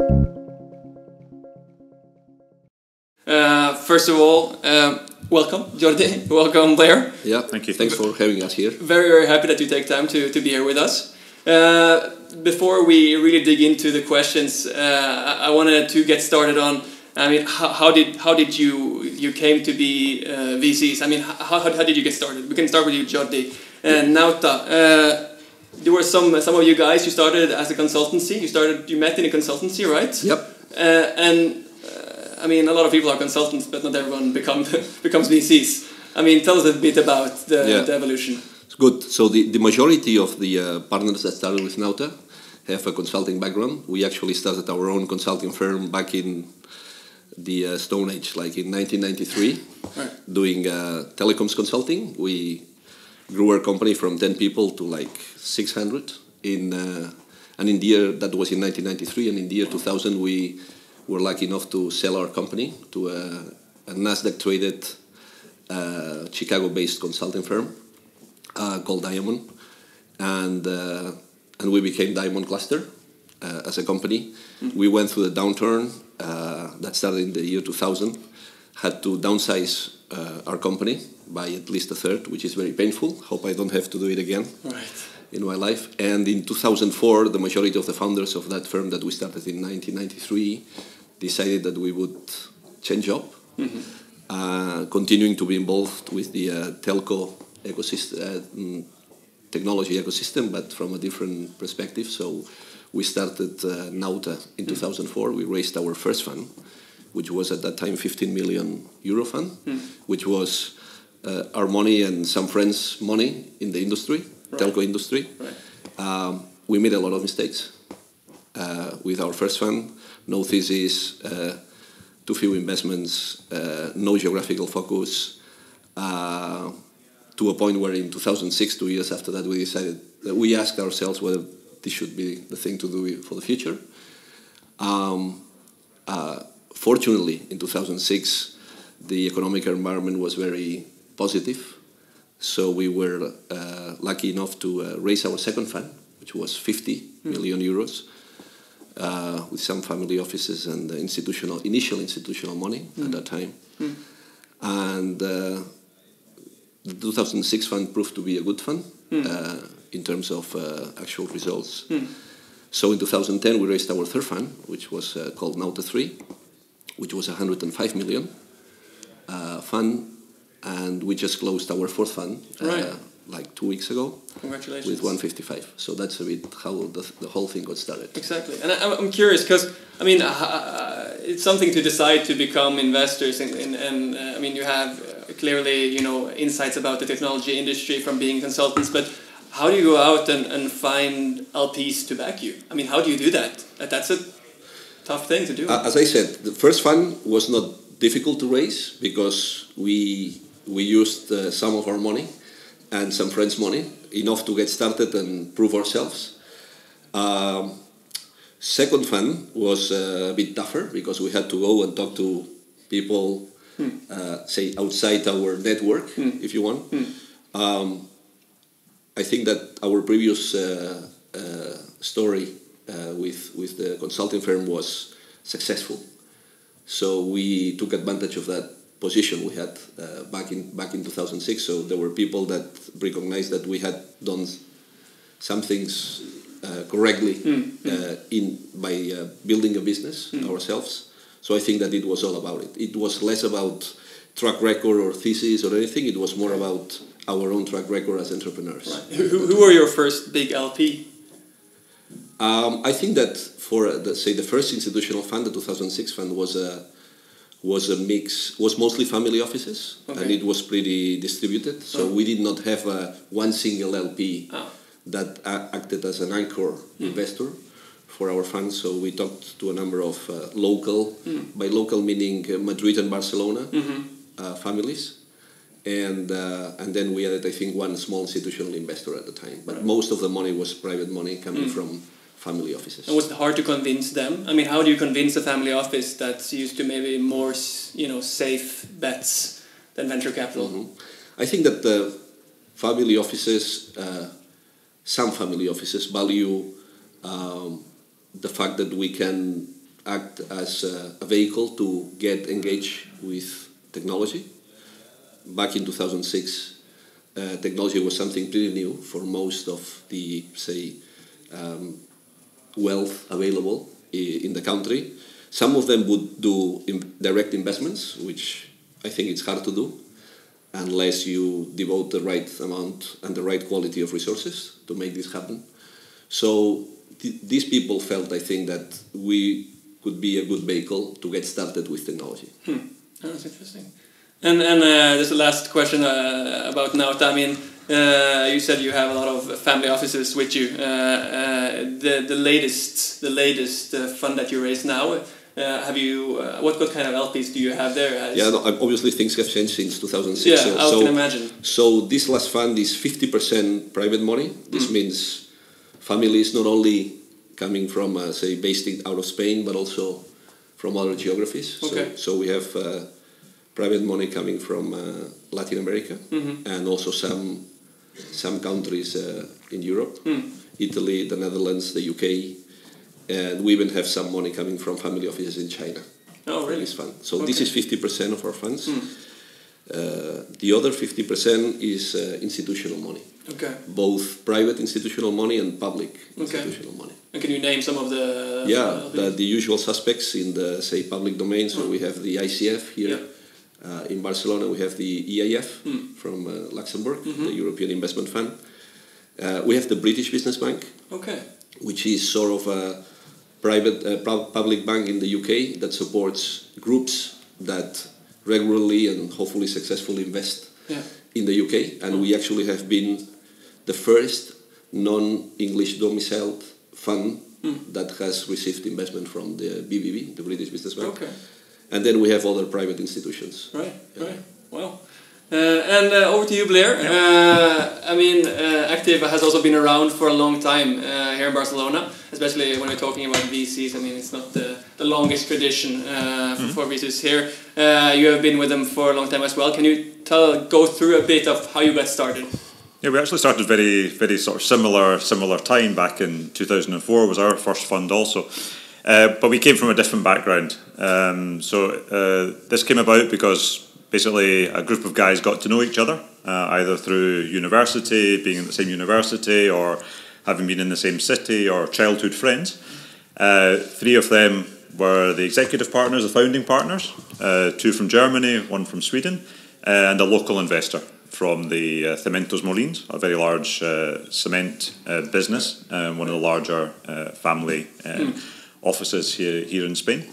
First of all, welcome, Jordi. Welcome, Blair. Yeah, thank you. Thanks for having us here. Very, very happy that you take time to be here with us. Before we really dig into the questions, I wanted to get started on. I mean, how did you came to be VCs? I mean, how did you get started? We can start with you, Jordi. Nauta. There were some of you guys. You started as a consultancy. You met in a consultancy, right? Yep. I mean, a lot of people are consultants, but not everyone becomes VCs. I mean, tell us a bit about the evolution. It's good. So the majority of the partners that started with Nauta have a consulting background. We actually started our own consulting firm back in the Stone Age, like in 1993, doing telecoms consulting. We grew our company from 10 people to like 600 and in the year that was in 1993, and in the year 2000 we were lucky enough to sell our company to a Nasdaq-traded Chicago-based consulting firm called Diamond, and we became Diamond Cluster as a company. We went through the downturn that started in the year 2000, had to downsize our company by at least a third, which is very painful. Hope I don't have to do it again in my life. And in 2004, the majority of the founders of that firm that we started in 1993 decided that we would change up, continuing to be involved with the telco ecosystem, technology ecosystem, but from a different perspective. So we started Nauta in 2004. We raised our first fund, which was at that time 15 million euro fund, which was our money and some friends' money in the industry, telco industry. We made a lot of mistakes with our first fund. No thesis, too few investments, no geographical focus, to a point where in 2006, 2 years after that, we asked ourselves whether this should be the thing to do for the future. Fortunately, in 2006, the economic environment was very positive, so we were lucky enough to raise our second fund, which was 50 million euros. With some family offices and initial institutional money at that time. And the 2006 fund proved to be a good fund in terms of actual results. So in 2010 we raised our third fund, which was called Nauta 3, which was a 105 million fund, and we just closed our fourth fund like 2 weeks ago. Congratulations. With 155. So that's a bit how the whole thing got started. Exactly. And I'm curious because, I mean, it's something to decide to become investors. And I mean, you have clearly, you know, insights about the technology industry from being consultants. But how do you go out and find LPs to back you? I mean, how do you do that? That's a tough thing to do. As I said, the first fund was not difficult to raise because we used some of our money and some friends' money, enough to get started and prove ourselves. Second fund was a bit tougher because we had to go and talk to people, say, outside our network, if you want. I think that our previous story with the consulting firm was successful. So we took advantage of that position we had back in 2006. So there were people that recognized that we had done some things correctly by building a business ourselves. So I think that it was all about it. It was less about track record or thesis or anything. It was more about our own track record as entrepreneurs. Right. Who were your first big LP? I think that for the first institutional fund, the 2006 fund, was a mix, was mostly family offices, and it was pretty distributed. So we did not have one single LP that acted as an anchor investor for our fund. So we talked to a number of local, by local meaning Madrid and Barcelona families, and then we had, I think, one small institutional investor at the time. But most of the money was private money coming from family offices. And was it hard to convince them? I mean, how do you convince a family office that's used to maybe more, safe bets than venture capital? I think that the family offices, some family offices value the fact that we can act as a vehicle to get engaged with technology. Back in 2006, technology was something pretty new for most of the, say, wealth available in the country. Some of them would do direct investments, which I think it's hard to do unless you devote the right amount and the right quality of resources to make this happen. So these people felt, I think, that we could be a good vehicle to get started with technology. That's interesting. And there's the last question about Nauta. I mean, you said you have a lot of family offices with you. The latest fund that you raised now. Have you? What kind of LPs do you have there? Yeah, no, obviously things have changed since 2006. Yeah, I can imagine. So this last fund is 50% private money. This means families not only coming from, say, based out of Spain, but also from other geographies. Okay. So we have private money coming from Latin America and also some countries in Europe, Italy, the Netherlands, the UK. And we even have some money coming from family offices in China. Oh, really? This fund. So this is 50% of our funds. The other 50% is institutional money. Okay. Both private institutional money and public institutional money. And can you name some of the... the usual suspects in the, say, public domain. So we have the ICF here in Barcelona. We have the EIF from Luxembourg, the European Investment Fund. We have the British Business Bank. Okay. Which is sort of a private public bank in the UK that supports groups that regularly and hopefully successfully invest in the UK. And we actually have been the first non-English domiciled fund that has received investment from the BBB, the British Business Bank. Okay. And then we have other private institutions. Right. Wow. And over to you, Blair. I mean, Active has also been around for a long time here in Barcelona, especially when we're talking about VCs. I mean, it's not the longest tradition for VCs here. You have been with them for a long time as well. Can you go through a bit of how you got started? Yeah, we actually started very sort of similar time. Back in 2004 was our first fund also. But we came from a different background. This came about because basically a group of guys got to know each other, either through university, being in the same university, or having been in the same city, or childhood friends. 3 of them were the executive partners, the founding partners, 2 from Germany, 1 from Sweden, and a local investor from the Cementos Molins, a very large cement business, one of the larger family offices here in Spain.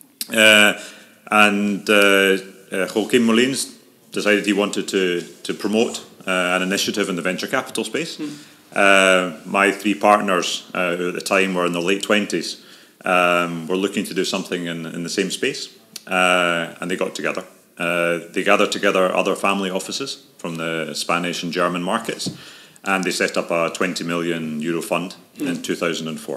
Joaquin Molins decided he wanted to promote an initiative in the venture capital space. My 3 partners, who at the time were in their late 20s, were looking to do something in the same space, and they got together. They gathered together other family offices from the Spanish and German markets, and they set up a 20 million euro fund in 2004.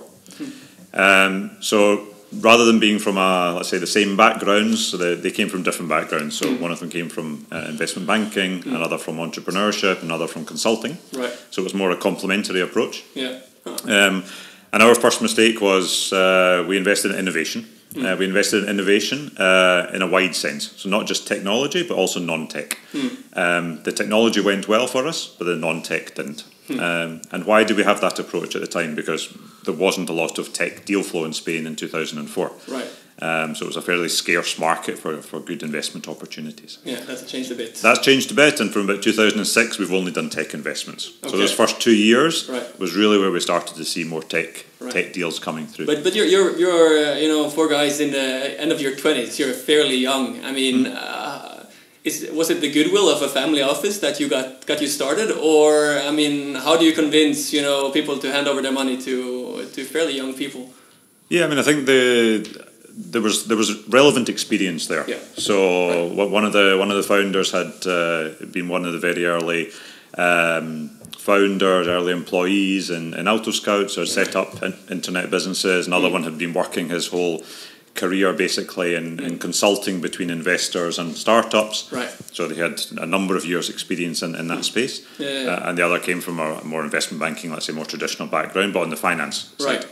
So rather than being from let's say the same backgrounds, so they came from different backgrounds. So one of them came from investment banking, another from entrepreneurship, another from consulting. Right. So it was more a complementary approach. Yeah. And our first mistake was we invested in innovation. We invested in innovation in a wide sense. So not just technology, but also non-tech. The technology went well for us, but the non-tech didn't. And why did we have that approach at the time? Because there wasn't a lot of tech deal flow in Spain in 2004. Right. So it was a fairly scarce market for good investment opportunities. Yeah, that's changed a bit. That's changed a bit, and from about 2006 we've only done tech investments. Okay. So those first 2 years was really where we started to see more tech deals coming through. But you're 4 guys in the end of your 20s. You're fairly young. I mean, was it the goodwill of a family office that you got you started, or I mean, how do you convince people to hand over their money to fairly young people? Yeah, I mean, I think there was relevant experience there. Yeah. So one of the founders had been one of the very early founders, early employees in Auto Scouts, or set up internet businesses. Another one had been working his whole career basically in consulting between investors and startups. Right. So they had a number of years' experience in that space. And the other came from a more investment banking, let's say more traditional background, but on the finance side. Right.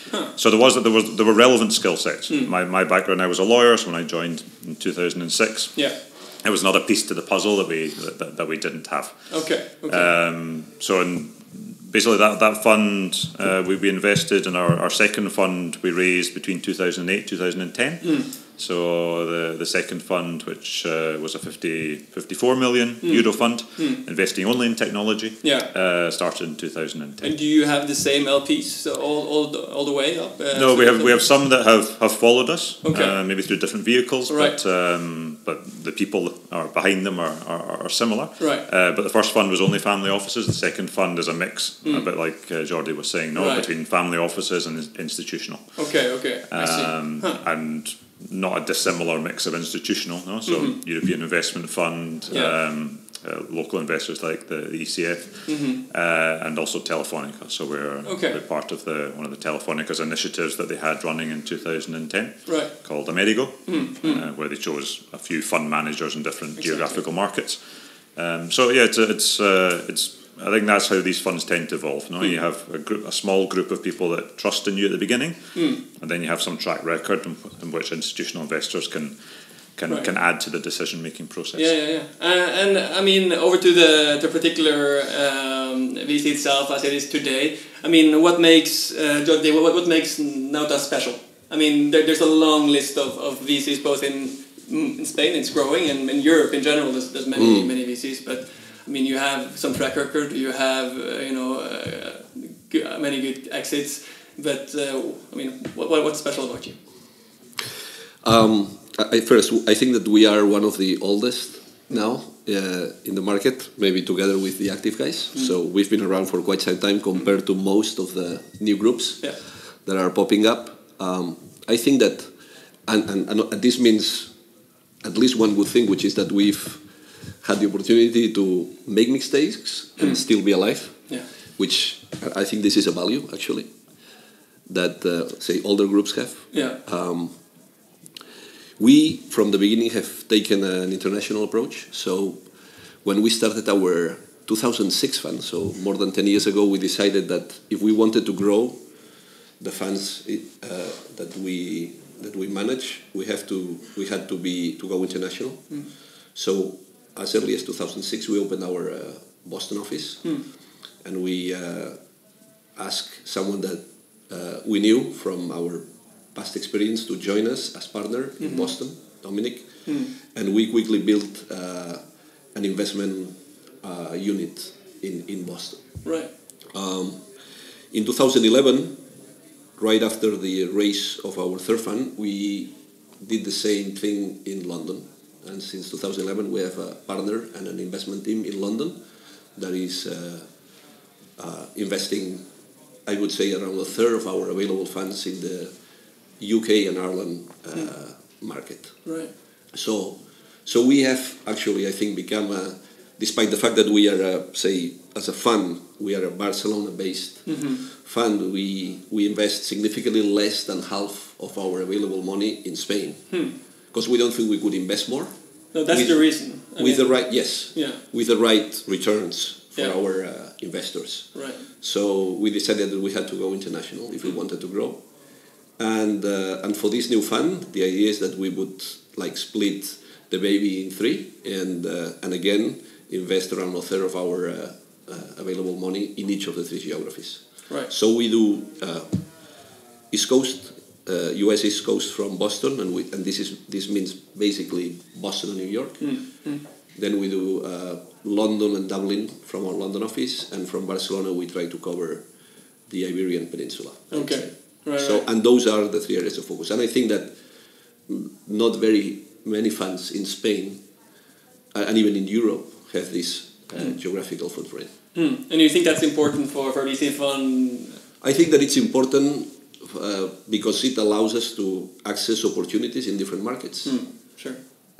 So there were relevant skill sets. My background, I was a lawyer, so when I joined in 2006, it was another piece to the puzzle that we didn't have. Okay. So basically that fund, we invested in our second fund we raised between 2008 2010. So the second fund, which was a 54 million euro fund, investing only in technology, started in 2010. And do you have the same LPs all the way up? No, we have some that have followed us, maybe through different vehicles, but the people that are behind them are similar. Right. But the first fund was only family offices. The second fund is a mix, a bit like Jordi was saying, between family offices and institutional. Okay. I see. And not a dissimilar mix of institutional, no? So European Investment Fund, local investors like the ECF, and also Telefonica. So we're part of one of the Telefonica's initiatives that they had running in 2010, called Amerigo, where they chose a few fund managers in different geographical markets. So it's I think that's how these funds tend to evolve. No, you have a small group of people that trust in you at the beginning, and then you have some track record in which institutional investors can add to the decision making process. And I mean, over to the particular VC itself as it is today. I mean, what makes Jordi, what makes Nauta special? I mean, there's a long list of VCs both in Spain, it's growing, and in Europe in general. There's many VCs, but I mean, you have some track record, you have, many good exits, but, I mean, what's special about you? I think that we are one of the oldest now in the market, maybe together with the active guys. So we've been around for quite some time compared to most of the new groups that are popping up. I think that, and this means at least one good thing, which is that we've had the opportunity to make mistakes and still be alive, which I think this is a value actually that say older groups have. We from the beginning have taken an international approach. So when we started our 2006 fund, so more than 10 years ago, we decided that if we wanted to grow the funds that we manage, we had to go international. So as early as 2006, we opened our Boston office, and we asked someone that we knew from our past experience to join us as partner in Boston, Dominic, and we quickly built an investment unit in Boston. Right. In 2011, right after the raise of our third fund, we did the same thing in London. And since 2011, we have a partner and an investment team in London that is investing, I would say, around a third of our available funds in the UK and Ireland market. Right. So we have actually, I think, become, despite the fact that we are, say, as a fund, we are a Barcelona-based fund, we invest significantly less than half of our available money in Spain. Because we don't think we could invest more. No, that's the reason. With the right returns for our investors. Right. So we decided that we had to go international if we wanted to grow. And for this new fund, the idea is that we would split the baby in three and again invest around a third of our available money in each of the three geographies. Right. So we do East Coast, US East Coast from Boston, and this means basically Boston and New York. Then we do London and Dublin from our London office, and from Barcelona we try to cover the Iberian Peninsula. Okay. Right, so, and those are the three areas of focus. And I think that not very many funds in Spain and even in Europe have this geographical footprint. And you think that's important for VC fund? I think that it's important because it allows us to access opportunities in different markets. Sure.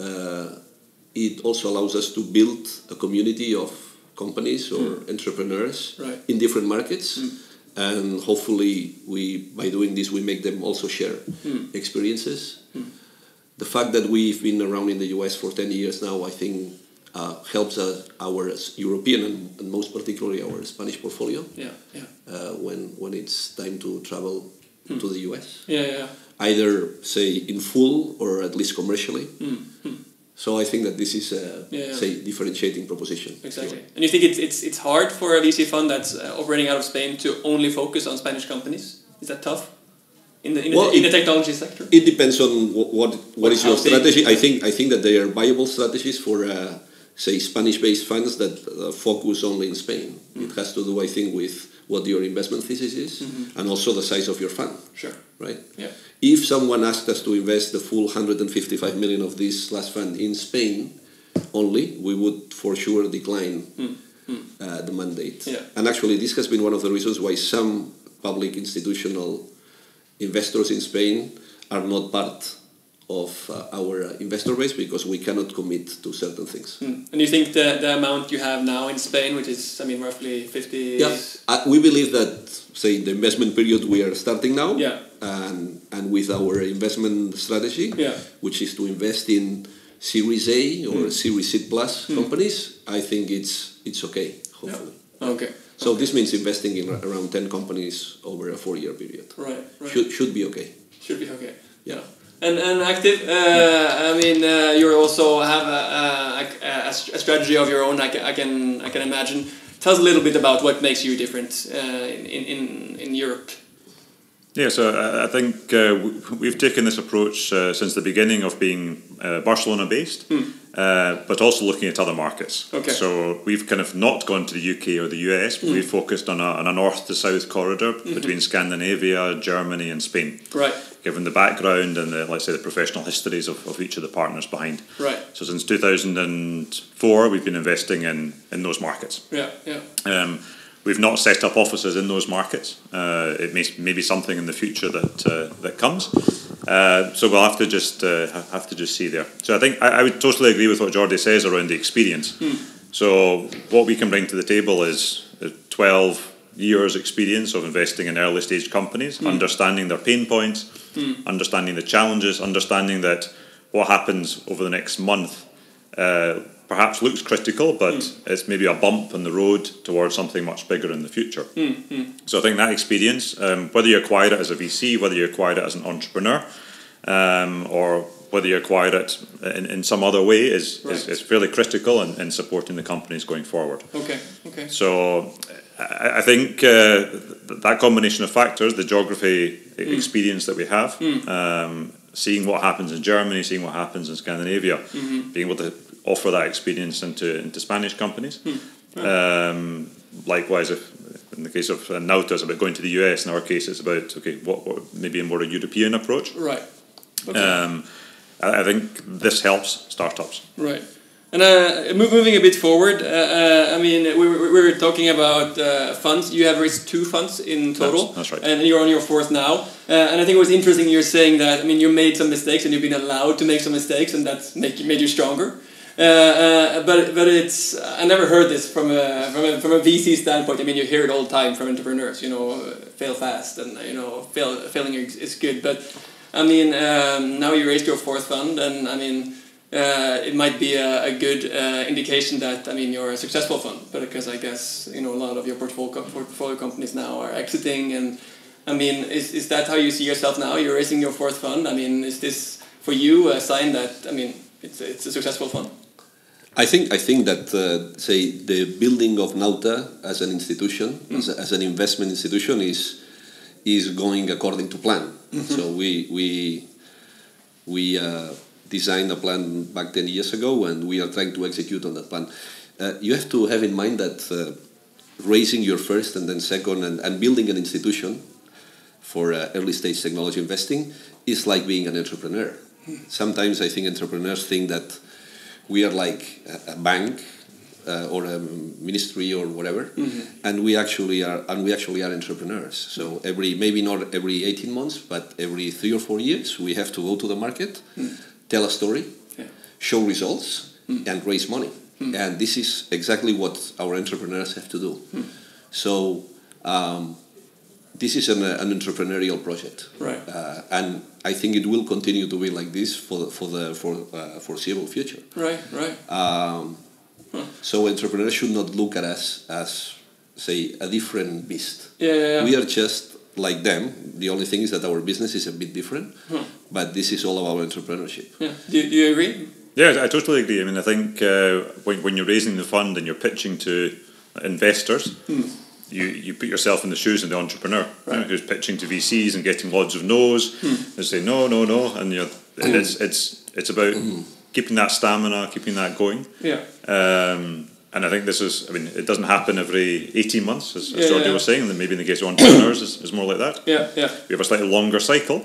It also allows us to build a community of companies or entrepreneurs in different markets. And hopefully, by doing this, we make them also share experiences. The fact that we've been around in the US for 10 years now, I think, helps our European and most particularly our Spanish portfolio. When it's time to travel to the US. Yeah. Either, say, in full or at least commercially. So I think that this is a, say, differentiating proposition. Exactly. And you think it's hard for a VC fund that's operating out of Spain to only focus on Spanish companies? Is that tough in the technology sector? It depends on what is your strategy. I think that there are viable strategies for say Spanish-based funds that focus only in Spain. It has to do, I think, with what your investment thesis is and also the size of your fund. Sure. Right? Yeah. If someone asked us to invest the full 155 million of this last fund in Spain only, we would for sure decline the mandate. Yeah. And actually, this has been one of the reasons why some public institutional investors in Spain are not part of our investor base because we cannot commit to certain things. And you think the amount you have now in Spain, which is, I mean, roughly 50... Yeah, we believe that, say, the investment period we are starting now, and with our investment strategy, which is to invest in Series A or Series C plus companies, I think it's okay, hopefully. Yeah. Okay. So this means investing in around 10 companies over a 4-year period. Right. Should be okay. Should be okay. Yeah. And active. I mean, you also have a strategy of your own. I can imagine. Tell us a little bit about what makes you different in Europe. Yeah, so I think we've taken this approach since the beginning of being Barcelona-based, but also looking at other markets. Okay. So we've kind of not gone to the UK or the US, but we've focused on a north to south corridor between Scandinavia, Germany, and Spain. Right. Given the background and let's say the professional histories of each of the partners behind. Right. So since 2004, we've been investing in those markets. Yeah. We've not set up offices in those markets. It may be something in the future that comes. So we'll have to just see there. So I think I would totally agree with what Jordi says around the experience. So what we can bring to the table is 12 years experience of investing in early stage companies, understanding their pain points, understanding the challenges, understanding that what happens over the next month perhaps looks critical, but it's maybe a bump in the road towards something much bigger in the future. So I think that experience, whether you acquire it as a VC, whether you acquire it as an entrepreneur, or whether you acquire it in some other way is fairly critical in supporting the companies going forward. Okay. So I think that combination of factors, the geography experience that we have, seeing what happens in Germany, seeing what happens in Scandinavia, being able to offer that experience into Spanish companies. Likewise, if in the case of Nauta, it's about going to the US. In our case, it's about what maybe a more European approach. Right. Okay. I think this helps startups. Right. And moving a bit forward, I mean, we were talking about funds. You have raised 2 funds in total. That's right. And you're on your 4th now. And I think it was interesting you're saying that, I mean, you made some mistakes and you've been allowed to make some mistakes and that's made you stronger. But it's, I never heard this from a VC standpoint. I mean, you hear it all the time from entrepreneurs, fail fast and, failing is good. But I mean, now you raised your 4th fund and I mean, it might be a good indication that, I mean, you're a successful fund, but because I guess, a lot of your portfolio companies now are exiting and, I mean, is that how you see yourself now? You're raising your 4th fund. I mean, is this for you a sign that, I mean, it's a successful fund? I think that, say, the building of Nauta as an institution, as an investment institution is going according to plan. So we designed a plan back 10 years ago and we are trying to execute on that plan. You have to have in mind that raising your first and then second and building an institution for early stage technology investing is like being an entrepreneur. Sometimes I think entrepreneurs think that we are like a bank or a ministry or whatever, and we actually are entrepreneurs. So maybe not every 18 months, but every 3 or 4 years, we have to go to the market, tell a story, show results, and raise money. And this is exactly what our entrepreneurs have to do. So this is an entrepreneurial project, right? And I think it will continue to be like this for the foreseeable future. Right. So entrepreneurs should not look at us as, say, a different beast. Yeah. We are just like them. The only thing is that our business is a bit different, but this is all about entrepreneurship. Yeah. Do you agree? Yeah, I totally agree. I mean, I think when you're raising the fund and you're pitching to investors, you put yourself in the shoes of the entrepreneur, who's pitching to VCs and getting lots of no's. They say no, and it's about keeping that stamina, keeping that going. Yeah. And I think this is, I mean, it doesn't happen every 18 months, as Jordi was saying, and then maybe in the case of entrepreneurs is more like that. Yeah. We have a slightly longer cycle,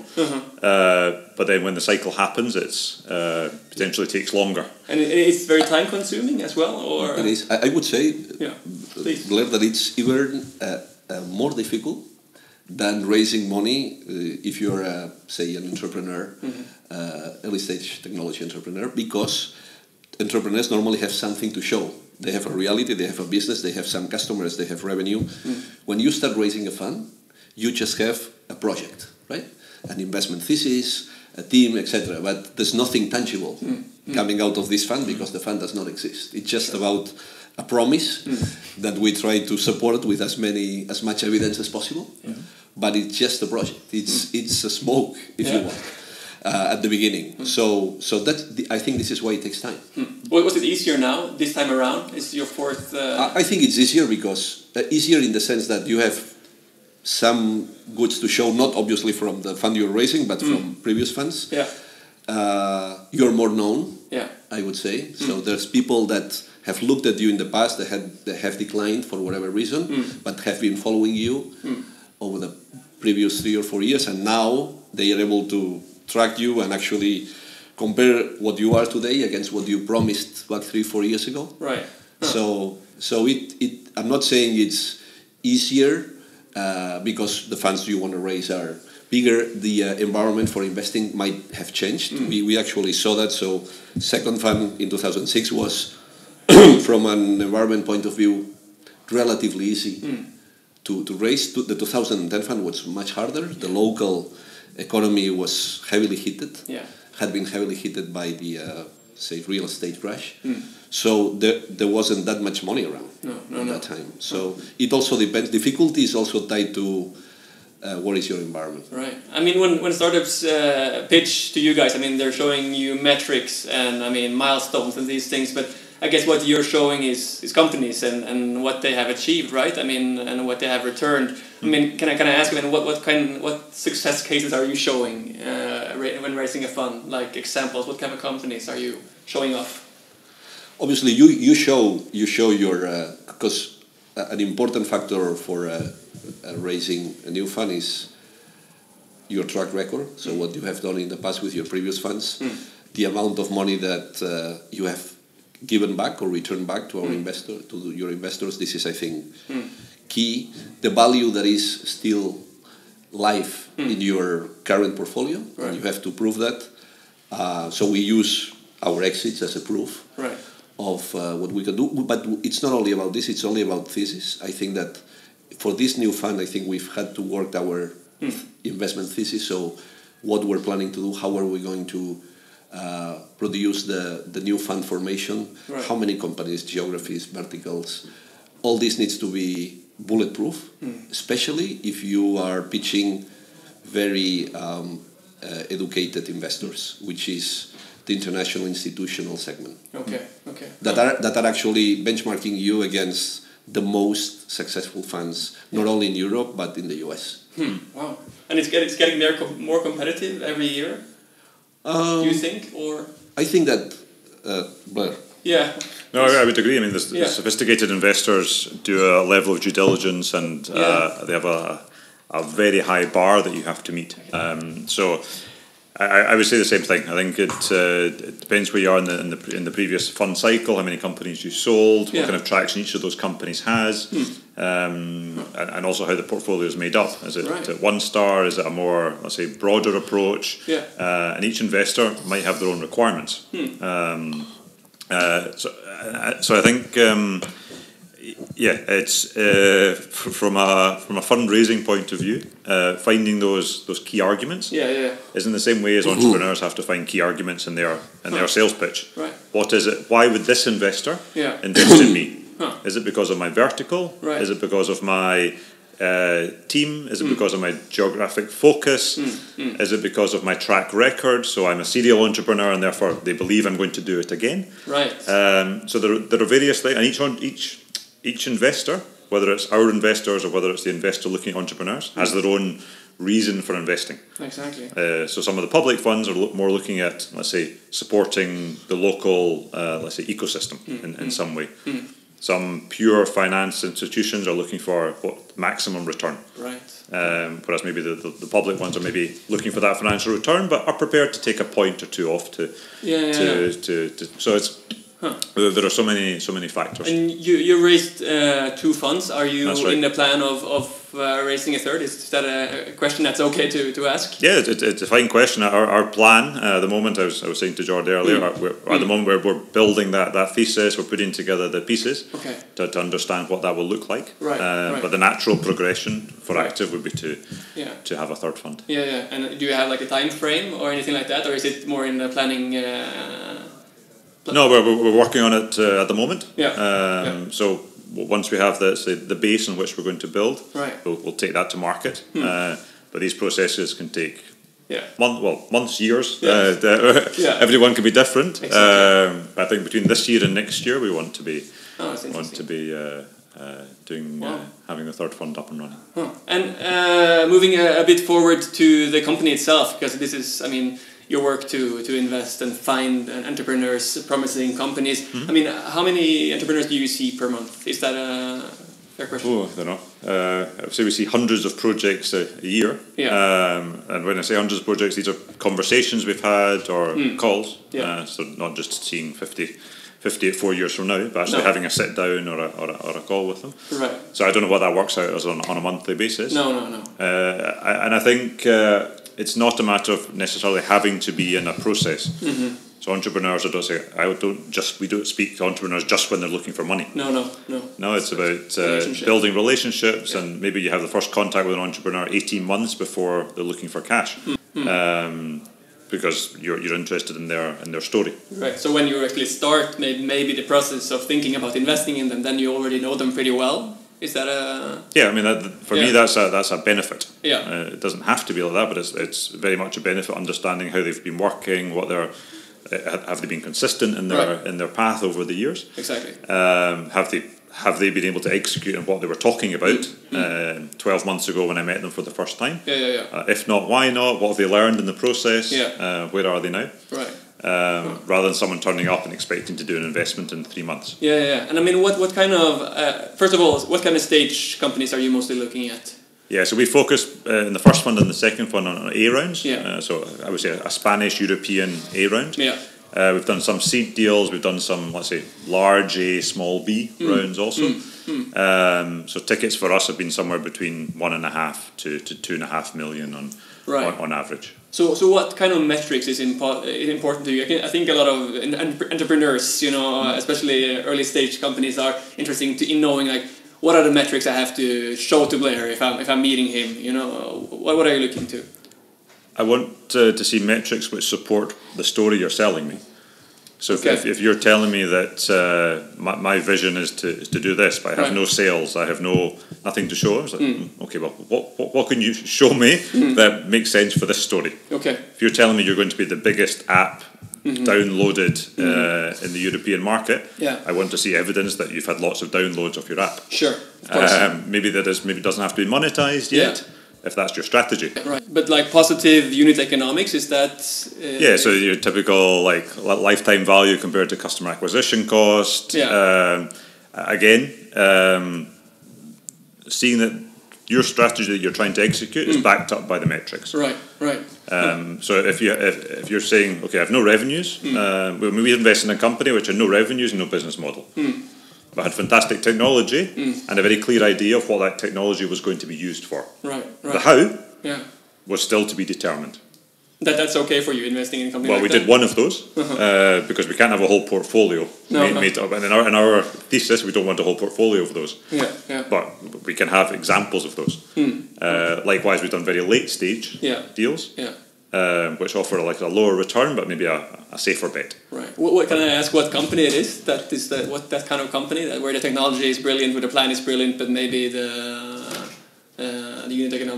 but then when the cycle happens, it's potentially takes longer. And it's very time consuming as well, or? It is. I would say, Blair, that it's even more difficult than raising money if you're, say, an entrepreneur, early stage technology entrepreneur, because entrepreneurs normally have something to show. They have a reality, they have a business, they have some customers, they have revenue. When you start raising a fund, you just have a project, right? An investment thesis, a team, etc. But there's nothing tangible coming out of this fund because the fund does not exist. It's just about a promise that we try to support with as much evidence as possible. But it's just a project. It's a smoke, if you want. At the beginning, so I think this is why it takes time. Well, was it easier now this time around? Is your fourth? I think it's easier because easier in the sense that you have some goods to show, not obviously from the fund you're raising, but from previous funds. Yeah. You're more known. Yeah. I would say so. There's people that have looked at you in the past that have declined for whatever reason, but have been following you over the previous 3 or 4 years, and now they are able to track you and actually compare what you are today against what you promised back 3-4 years ago. Right. So I'm not saying it's easier because the funds you want to raise are bigger. The environment for investing might have changed. We actually saw that. So second fund in 2006 was from an environment point of view relatively easy to raise. The 2010 fund was much harder. The local economy was heavily hit, had been heavily hit by the, say, real estate crash. So there wasn't that much money around at that time. So it also depends. Difficulty is also tied to what is your environment. Right. I mean, when startups pitch to you guys, I mean, they're showing you metrics and, I mean, milestones and these things, but I guess what you're showing is companies and what they have achieved, right? I mean, and what they have returned. I mean, can I ask you, what success cases are you showing when raising a fund? Like examples, what kind of companies are you showing off? Obviously, you show your because an important factor for raising a new fund is your track record. So what you have done in the past with your previous funds, the amount of money that you have given back or returned back to your investors. This is, I think, key. The value that is still live in your current portfolio, and you have to prove that. So we use our exits as a proof of what we can do. But it's not only about this; it's only about thesis. I think that for this new fund, I think we've had to work our investment thesis. So what we're planning to do, how are we going to produce the new fund formation, how many companies, geographies, verticals, all this needs to be bulletproof, especially if you are pitching very educated investors, which is the international institutional segment. That are actually benchmarking you against the most successful funds, not only in Europe, but in the US. Wow. And it's getting more competitive every year? Do you think, or? I think that, Blair. Yeah. No, I would agree. I mean, the sophisticated investors do a level of due diligence, and they have a very high bar that you have to meet. So I would say the same thing. I think it depends where you are in the previous fund cycle, how many companies you sold, what kind of traction each of those companies has, and also how the portfolio is made up. Is it one star? Is it a more, let's say, broader approach? And each investor might have their own requirements. So I think, it's from a fundraising point of view, finding those key arguments is in the same way as entrepreneurs have to find key arguments in their sales pitch. What is it? Why would this investor invest in me? Is it because of my vertical? Is it because of my team? Is it because of my geographic focus? Is it because of my track record? So I'm a serial entrepreneur, and therefore they believe I'm going to do it again. Right. So there are various things, and each investor, whether it's our investors or whether it's the investor looking at entrepreneurs, has their own reason for investing. Exactly. So some of the public funds are more looking at, let's say, supporting the local, let's say, ecosystem in some way. Some pure finance institutions are looking for what maximum return. Right. Whereas maybe the public ones are maybe looking for that financial return, but are prepared to take a point or two off to so it's. There are so many factors. And you raised 2 funds. Are you right. in the plan of raising a third? Is that a question that's okay to ask? Yeah, it's a fine question. Our plan at the moment, I was saying to Jordi earlier, at the moment we're building that thesis, we're putting together the pieces to understand what that will look like. Right, But the natural progression for Active would be to have a third fund. Yeah. And do you have like a time frame or anything like that, or is it more in the planning? No, we're working on it at the moment. So once we have the base on which we're going to build, we'll take that to market. But these processes can take months, years. Everyone can be different. Exactly. I think between this year and next year, we want to be having the third fund up and running. And moving a bit forward to the company itself, because this is, your work to invest and find entrepreneurs, promising companies. I mean, how many entrepreneurs do you see per month? Is that a fair question? Oh, I don't know. I would say we see hundreds of projects a year. And when I say hundreds of projects, these are conversations we've had or calls. So not just seeing 50 at 4 years from now, but actually having a sit down or a call with them. Right. So I don't know what that works out as on a monthly basis. No. And I think it's not a matter of necessarily having to be in a process. So entrepreneurs, we don't speak to entrepreneurs just when they're looking for money. No. No, it's about building relationships, and maybe you have the first contact with an entrepreneur 18 months before they're looking for cash. Because you're interested in their story. Right. So when you actually start maybe the process of thinking about investing in them, then you already know them pretty well. Is that a... Yeah, for me that's a benefit. Yeah. It doesn't have to be like that, but it's very much a benefit understanding how they've been working, have they been consistent in their path over the years. Exactly. Have they been able to execute on what they were talking about 12 months ago when I met them for the first time? If not, why not? What have they learned in the process? Where are they now? Right. Rather than someone turning up and expecting to do an investment in 3 months. And what kind of first of all, what kind of stage companies are you mostly looking at? So we focus in the first fund and the second fund on A rounds. So I would say a Spanish European A round. We've done some seed deals. We've done some, let's say, large A, small B rounds also. So tickets for us have been somewhere between 1.5 to 2.5 million on average. So what kind of metrics is important to you? I think a lot of entrepreneurs, especially early stage companies, are interested in knowing like what are the metrics I have to show to Blair if I'm meeting him. What are you looking to? I want to see metrics which support the story you're selling me. So if you're telling me that my vision is to do this, but I have no sales, I have nothing to show, I was like, okay, well, what can you show me that makes sense for this story? Okay. If you're telling me you're going to be the biggest app downloaded in the European market, I want to see evidence that you've had lots of downloads of your app. Sure, of course. Maybe doesn't have to be monetized yet. If that's your strategy. Right. But like positive unit economics, is that... so your typical like lifetime value compared to customer acquisition cost. Seeing that your strategy that you're trying to execute is backed up by the metrics. Right. So if you're saying, okay, I have no revenues, we invest in a company which had no revenues and no business model. But had fantastic technology and a very clear idea of what that technology was going to be used for. Right. The how was still to be determined. That's okay for you investing in a company like that? Well, we did one of those because we can't have a whole portfolio made up. And in our thesis, we don't want a whole portfolio of those. But we can have examples of those. Likewise, we've done very late stage deals. Which offer like a lower return, but maybe a safer bet. Right. What can I ask? What company it is? What kind of company where the technology is brilliant, where the plan is brilliant, but maybe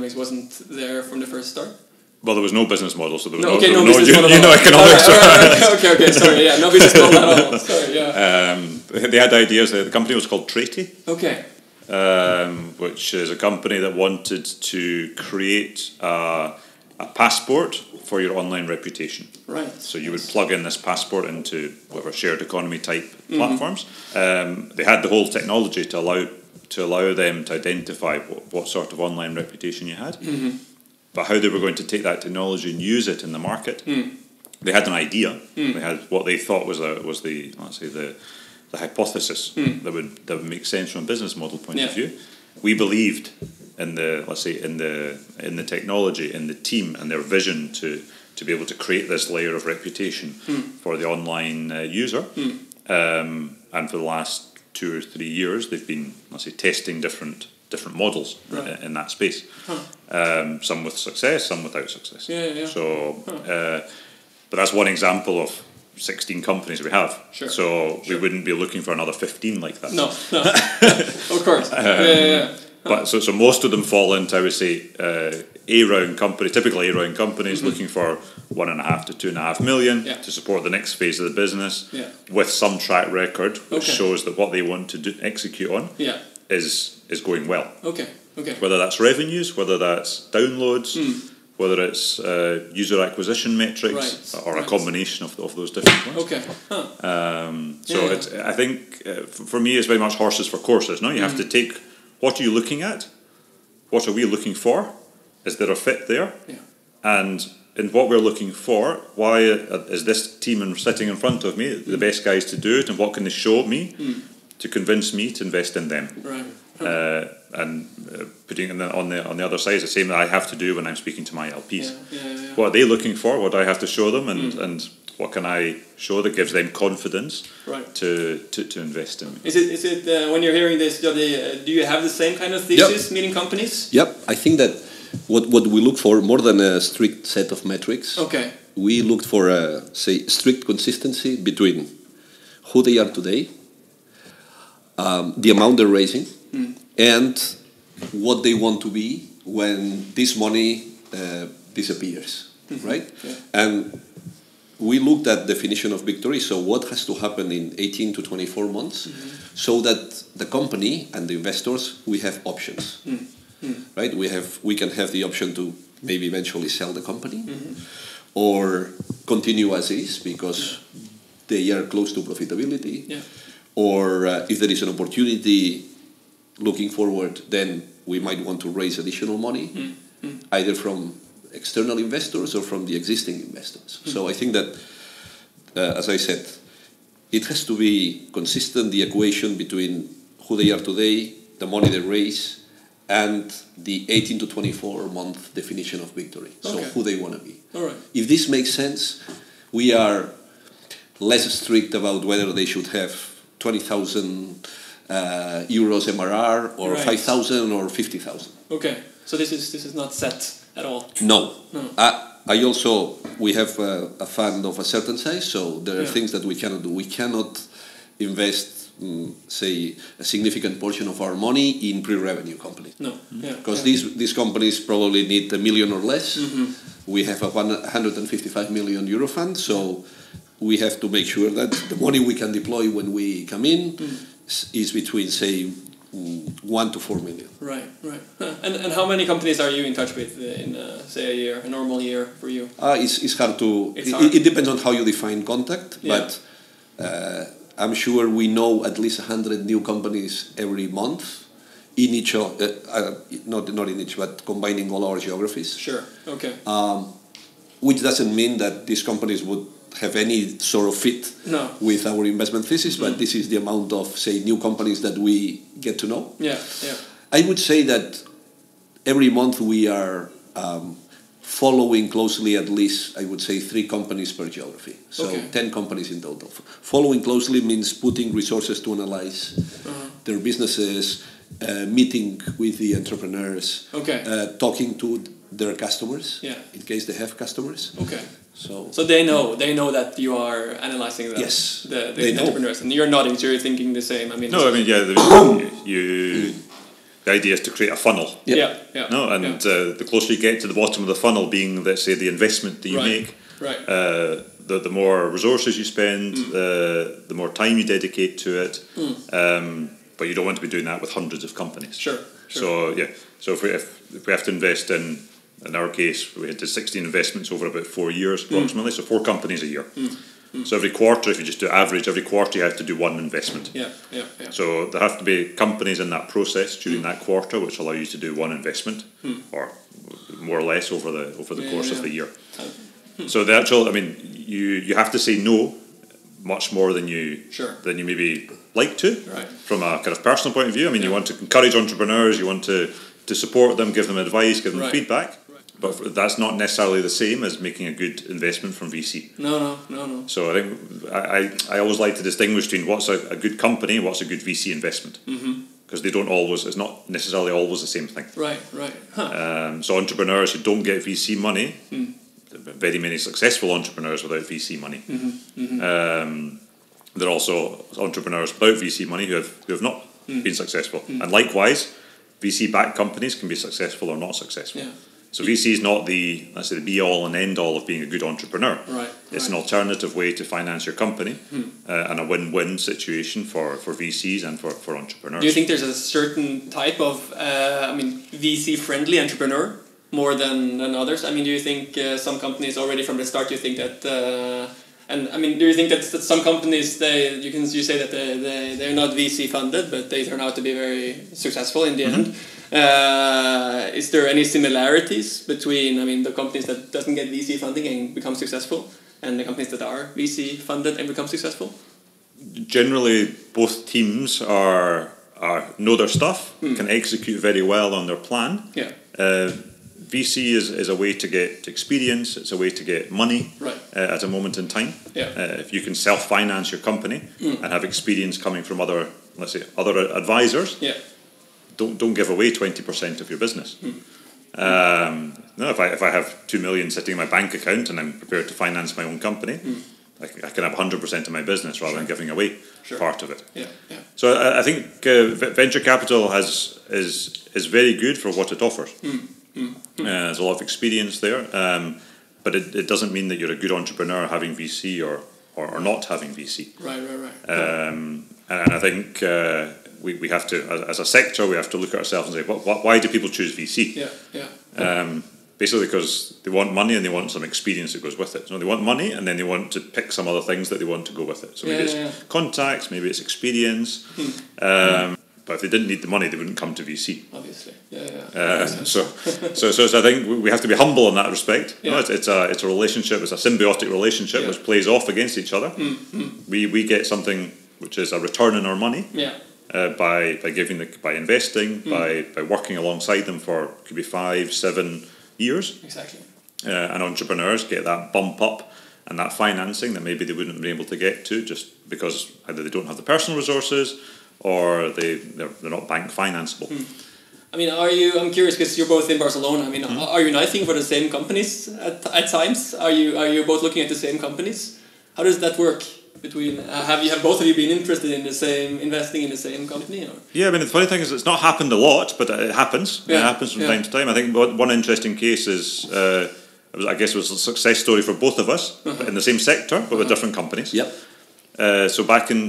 economics wasn't there from the first start? Well, there was no business model, so there was no business model. Economics. Okay, sorry, yeah, no business model at all. Sorry, yeah. They had ideas. The company was called Treti. Okay. Which is a company that wanted to create a passport for your online reputation. Right. So you would plug in this passport into whatever shared economy type platforms. They had the whole technology to allow them to identify what sort of online reputation you had. But how they were going to take that technology and use it in the market, they had an idea. They had what they thought was the hypothesis that would make sense from a business model point of view. We believed in the technology, in the team, and their vision to be able to create this layer of reputation for the online user. And for the last 2 or 3 years, they've been testing different models in that space. Some with success, some without success. So, but that's one example of 16 companies we have. So we wouldn't be looking for another 15 like that. No. Of course. But so most of them fall into, I would say, A-round companies, typically A-round companies looking for 1.5 to 2.5 million to support the next phase of the business with some track record which shows that what they want to execute on is going well. Okay. Whether that's revenues, whether that's downloads, whether it's user acquisition metrics, or a combination of those different ones. Okay. I think for me it's very much horses for courses. No, you have to take what are you looking at, what are we looking for, is there a fit there, and in what we're looking for, why is this team sitting in front of me the best guys to do it, and what can they show me to convince me to invest in them. And putting it on the other side is the same that I have to do when I'm speaking to my LPs. What are they looking for? What do I have to show them? And what can I show that gives them confidence to invest in me? Is it when you're hearing this, Jordi, do you have the same kind of thesis meeting companies? Yep, I think that what we look for, more than a strict set of metrics, we looked for strict consistency between who they are today, the amount they're raising, and what they want to be when this money disappears, right? And we looked at definition of victory, so what has to happen in 18 to 24 months so that the company and the investors, we have options, right? We can have the option to maybe eventually sell the company or continue as is because they are close to profitability, or if there is an opportunity looking forward, then we might want to raise additional money, either from external investors or from the existing investors. So I think that, as I said, it has to be consistent, the equation between who they are today, the money they raise, and the 18 to 24 month definition of victory. So who they want to be. If this makes sense, we are less strict about whether they should have 20,000 euros MRR or 5,000 or 50,000. Okay, so this is not set at all? No. We have a fund of a certain size, so there are things that we cannot do. We cannot invest, say, a significant portion of our money in pre-revenue companies. Because these companies probably need $1 million or less. We have a 155 million euro fund, so we have to make sure that the money we can deploy when we come in is between, say, 1 to 4 million. Right. And how many companies are you in touch with in, say, a year, a normal year for you? It's hard to... It depends on how you define contact, but I'm sure we know at least 100 new companies every month in each of... not in each, but combining all our geographies. Sure, okay. Which doesn't mean that these companies would have any sort of fit with our investment thesis, but this is the amount of, say, new companies that we get to know. I would say that every month we are following closely at least, I would say, 3 companies per geography. So 10 companies in total. Following closely means putting resources to analyze their businesses, meeting with the entrepreneurs, talking to their customers, in case they have customers. So they know that you are analyzing the entrepreneurs, and you're nodding, so you're thinking the same. You the idea is to create a funnel. No, and the closer you get to the bottom of the funnel, being, let's say, the investment that you make, the more resources you spend, the more time you dedicate to it. But you don't want to be doing that with hundreds of companies. Sure. So so if we have to invest in our case, we had 16 investments over about 4 years approximately, so 4 companies a year. So every quarter, if you just do average, every quarter you have to do 1 investment. So there have to be companies in that process during that quarter which allow you to do 1 investment, or more or less over the course of the year. So the actual, I mean, you have to say no much more than you maybe like to, from a kind of personal point of view. I mean, you want to encourage entrepreneurs, you want to support them, give them advice, give them feedback. But that's not necessarily the same as making a good investment from VC. No. So I think I always like to distinguish between what's a good company and what's a good VC investment. Because they don't always, it's not necessarily always the same thing. Right. So entrepreneurs who don't get VC money, very many successful entrepreneurs without VC money. There are also entrepreneurs without VC money who have not been successful. And likewise, VC-backed companies can be successful or not successful. So VC is not the be-all and end-all of being a good entrepreneur. It's an alternative way to finance your company, and a win-win situation for VCs and for entrepreneurs. Do you think there's a certain type of VC-friendly entrepreneur more than others? I mean, do you think some companies already from the start, you think that... do you think that some companies, you say that they're not VC funded, but they turn out to be very successful in the end? Is there any similarities between the companies that doesn't get VC funding and become successful, and the companies that are VC funded and become successful? Generally, both teams know their stuff, can execute very well on their plan. VC is a way to get experience, it's a way to get money at a moment in time. If you can self-finance your company and have experience coming from other advisors, don't give away 20% of your business. If I have 2 million sitting in my bank account and I'm prepared to finance my own company, I can have 100% of my business rather than giving away part of it. So I think venture capital is very good for what it offers. There's a lot of experience there, but it doesn't mean that you're a good entrepreneur having VC or not having VC. And I think we have to, as a sector, we have to look at ourselves and say, why do people choose VC? Basically because they want money and they want some experience that goes with it. So they want money and then they want to pick some other things that they want to go with it. So maybe it's contacts, maybe it's experience. But if they didn't need the money, they wouldn't come to VC. Obviously, So I think we have to be humble in that respect. It's a relationship, it's a symbiotic relationship which plays off against each other. We get something which is a return on our money by investing, by working alongside them for could be 5-7 years. Exactly. And entrepreneurs get that bump up and that financing that maybe they wouldn't have been able to get to just because either they don't have the personal resources or they're not bank financeable. I'm curious because you're both in Barcelona. Are you uniting for the same companies at times? Are you both looking at the same companies? How does that work? Have both of you been interested in investing in the same company? Or? The funny thing is it's not happened a lot, but it happens. It happens from time to time. I think one interesting case is it was a success story for both of us, in the same sector, but with different companies. So back in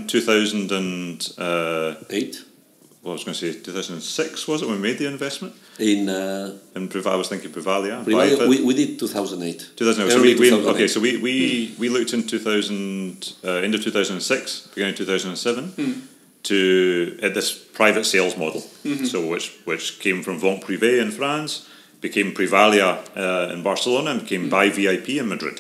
2008, I was going to say 2006 was it when we made the investment? I was thinking Privalia. We did 2008. 2008. So we looked in end of 2006, beginning of 2007, at this private sales model. So which came from Vente Privée in France, became Privalia in Barcelona, and became Buy VIP in Madrid.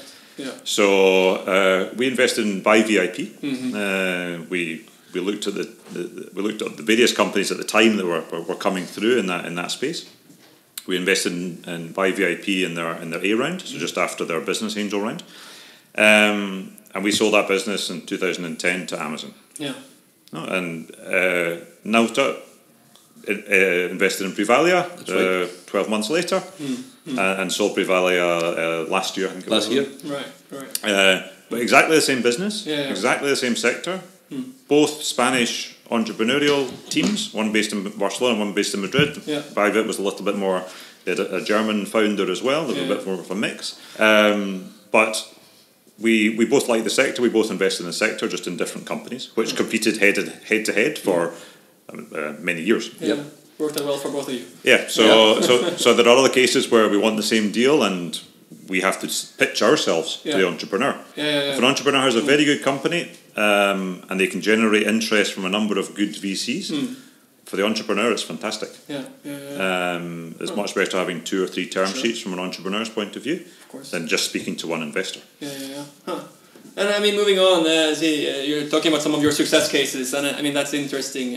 So we invested in Buy VIP. We looked at the various companies at the time that were coming through in that space. We invested in Buy VIP in their A round, so just after their business angel round, and we sold that business in 2010 to Amazon. And Nauta invested in Privalia 12 months later, and sold Privalia last year. I think it was. Right. But exactly the same business, exactly the same sector. Both Spanish entrepreneurial teams, one based in Barcelona, one based in Madrid. Yeah. Private was a little bit more, they had a German founder as well, there was a bit more of a mix. But we both like the sector, we both invested in the sector, just in different companies, which competed head to head for many years. Yeah. Yep. Worked out well for both of you. Yeah, so there are other cases where we want the same deal and we have to pitch ourselves to the entrepreneur. If an entrepreneur has a very good company and they can generate interest from a number of good VCs, for the entrepreneur it's fantastic. It's much better having 2 or 3 term sheets from an entrepreneur's point of view than just speaking to one investor. And I mean, moving on, you're talking about some of your success cases, and I mean that's interesting.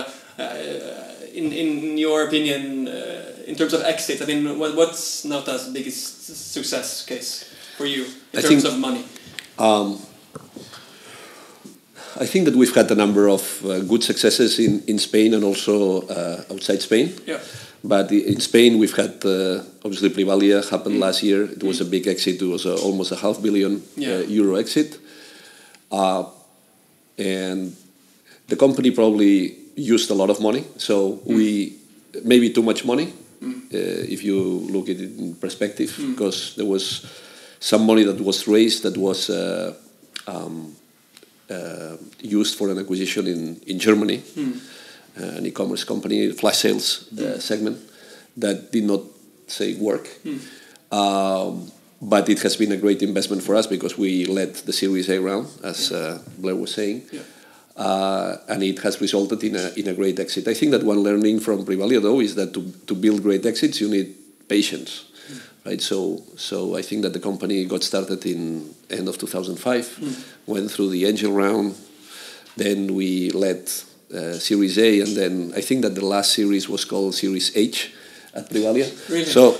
In your opinion, in terms of exit, I mean, what's Nauta's biggest success case for you in terms of money? I think that we've had a number of good successes in Spain and also outside Spain. Yeah. But in Spain, we've had obviously Privalia happened last year. It was a big exit. It was almost a €500 million euro exit, and the company probably used a lot of money. So we maybe too much money, if you look at it in perspective, because there was some money that was raised that was used for an acquisition in Germany, an e-commerce company, flash sales segment, that did not work. But it has been a great investment for us because we led the Series A round, as Blair was saying. And it has resulted in a great exit. I think that one learning from Privalia, though, is that to build great exits, you need patience, right? So I think that the company got started in end of 2005, went through the angel round, then we led Series A, and then I think that the last series was called Series H at Privalia. Really? So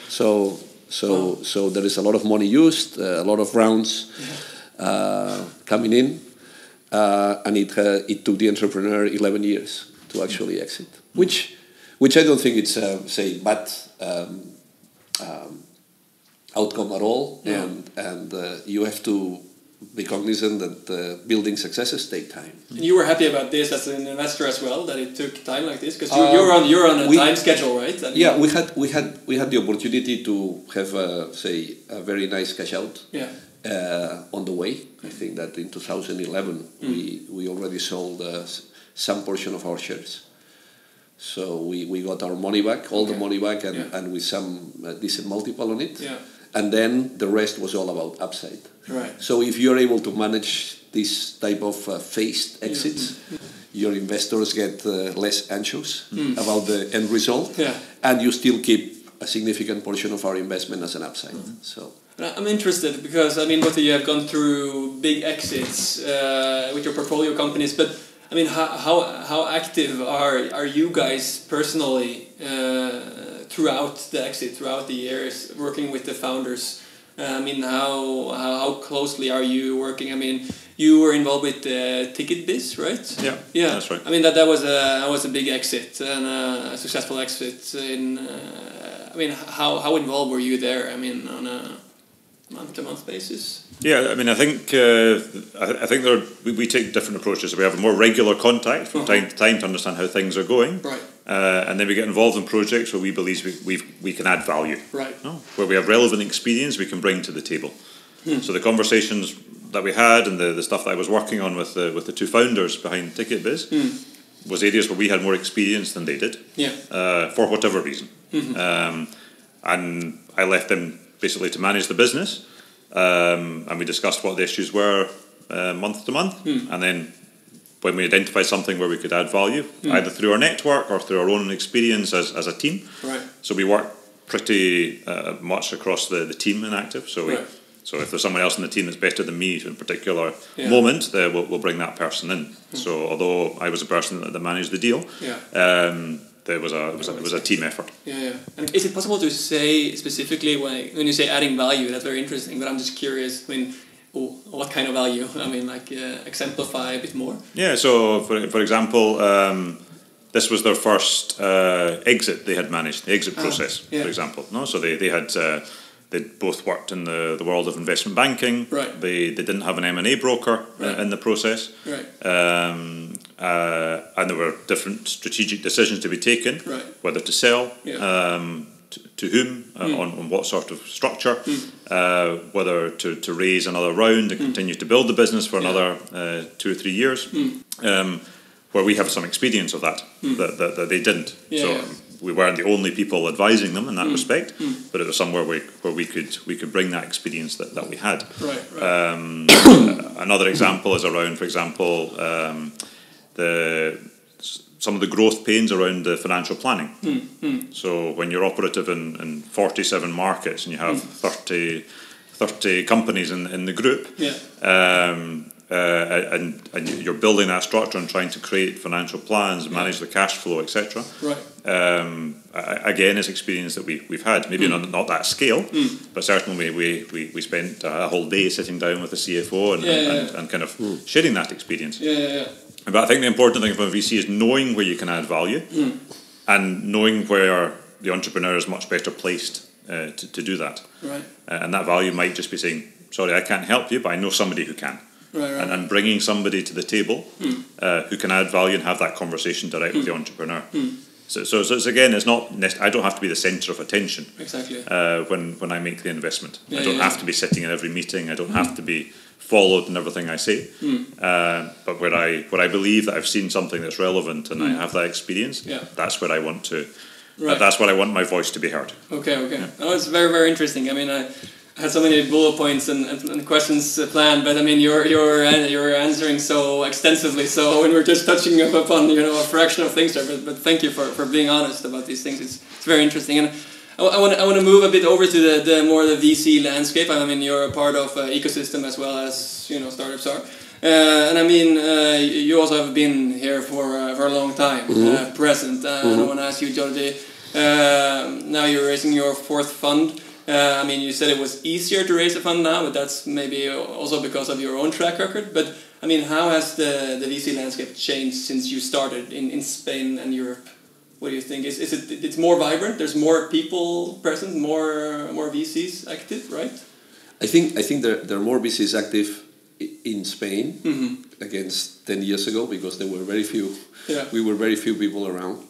so there is a lot of money used, a lot of rounds coming in. And it took the entrepreneur 11 years to actually exit, which I don't think it's bad outcome at all. And you have to be cognizant that building successes take time. And you were happy about this as an investor as well, that it took time like this, because you're on a time schedule, right? I mean, we had the opportunity to have a very nice cash out. On the way. I think that in 2011 we already sold some portion of our shares. So we got our money back, all the money back, and with some decent multiple on it. And then the rest was all about upside. Right. So if you're able to manage this type of phased exits, your investors get less anxious about the end result, and you still keep a significant portion of our investment as an upside. So. I'm interested because I mean both of you have gone through big exits with your portfolio companies, but I mean how active are you guys personally throughout the exit, throughout the years, working with the founders? I mean how closely are you working? I mean you were involved with Ticket Biz, right? Yeah, that's right. I mean that was a big exit and a successful exit. I mean how involved were you there? I mean on a month-to-month basis? Yeah, I mean, I think we take different approaches. We have a more regular contact from time to time to understand how things are going, right? And then we get involved in projects where we believe we can add value, right? Where we have relevant experience we can bring to the table. So the conversations that we had and the stuff that I was working on with the 2 founders behind Ticket Biz was areas where we had more experience than they did, for whatever reason, and I left them basically to manage the business, and we discussed what the issues were month to month, and then when we identified something where we could add value, either through our network or through our own experience as a team. Right. So we work pretty much across the team in Active. So so if there's someone else in the team that's better than me in a particular moment, we'll bring that person in. So although I was the person that managed the deal, it was a team effort. And is it possible to say specifically when you say adding value? That's very interesting. But I'm just curious. I mean, what kind of value? I mean, like exemplify a bit more. Yeah. So for example, this was their first exit they had managed, the exit process, for example. No, so they had. They'd both worked in the world of investment banking. Right. They didn't have an M&A broker in the process. Right. and there were different strategic decisions to be taken, whether to sell, to whom, on what sort of structure, whether to raise another round and continue to build the business for another 2 or 3 years, where we have some experience of that they didn't. We weren't the only people advising them in that respect, but it was somewhere where we could bring that experience that we had. Another example is around, for example, some of the growth pains around the financial planning. So when you're operative in 47 markets and you have 30 companies in the group, and you're building that structure and trying to create financial plans, manage the cash flow, etc. Again, it's experience that we've had. Maybe not that scale, but certainly we spent a whole day sitting down with the CFO and kind of sharing that experience. But I think the important thing for a VC is knowing where you can add value and knowing where the entrepreneur is much better placed to do that. And that value might just be saying, sorry, I can't help you, but I know somebody who can. And bringing somebody to the table who can add value and have that conversation direct with the entrepreneur. So it's again, it's not. I don't have to be the centre of attention. When I make the investment, I don't have to be sitting in every meeting. I don't have to be followed in everything I say. But where I believe that I've seen something that's relevant and I have that experience, that's where I want to. That's where I want my voice to be heard. Okay. Oh, it's very, very interesting. I mean, I had so many bullet points and questions planned, but I mean, you're answering so extensively. So when we're just touching upon a fraction of things there, but thank you for being honest about these things. It's very interesting, and I want to move a bit over to the more the VC landscape. I mean, you're a part of ecosystem as well as startups are, and I mean, you also have been here for a long time, present. I want to ask you, Jordi. Now you're raising your 4th fund. I mean, you said it was easier to raise a fund now, but that's maybe also because of your own track record. But I mean, how has the VC landscape changed since you started in Spain and Europe? What do you think? Is it's more vibrant? There's more people present, more VCs active, right? I think there are more VCs active in Spain against 10 years ago because there were very few. We were very few people around.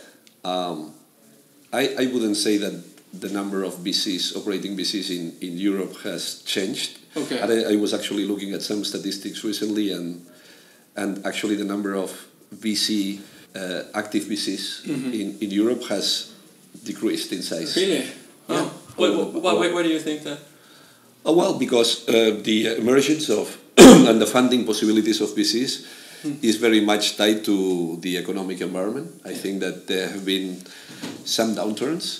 I wouldn't say that the number of VCs, operating VCs in Europe has changed. And I was actually looking at some statistics recently, and actually the number of VC active VCs in Europe has decreased in size. Really? Yeah. Why do you think that? Well, because the emergence of and the funding possibilities of VCs is very much tied to the economic environment. I think that there have been some downturns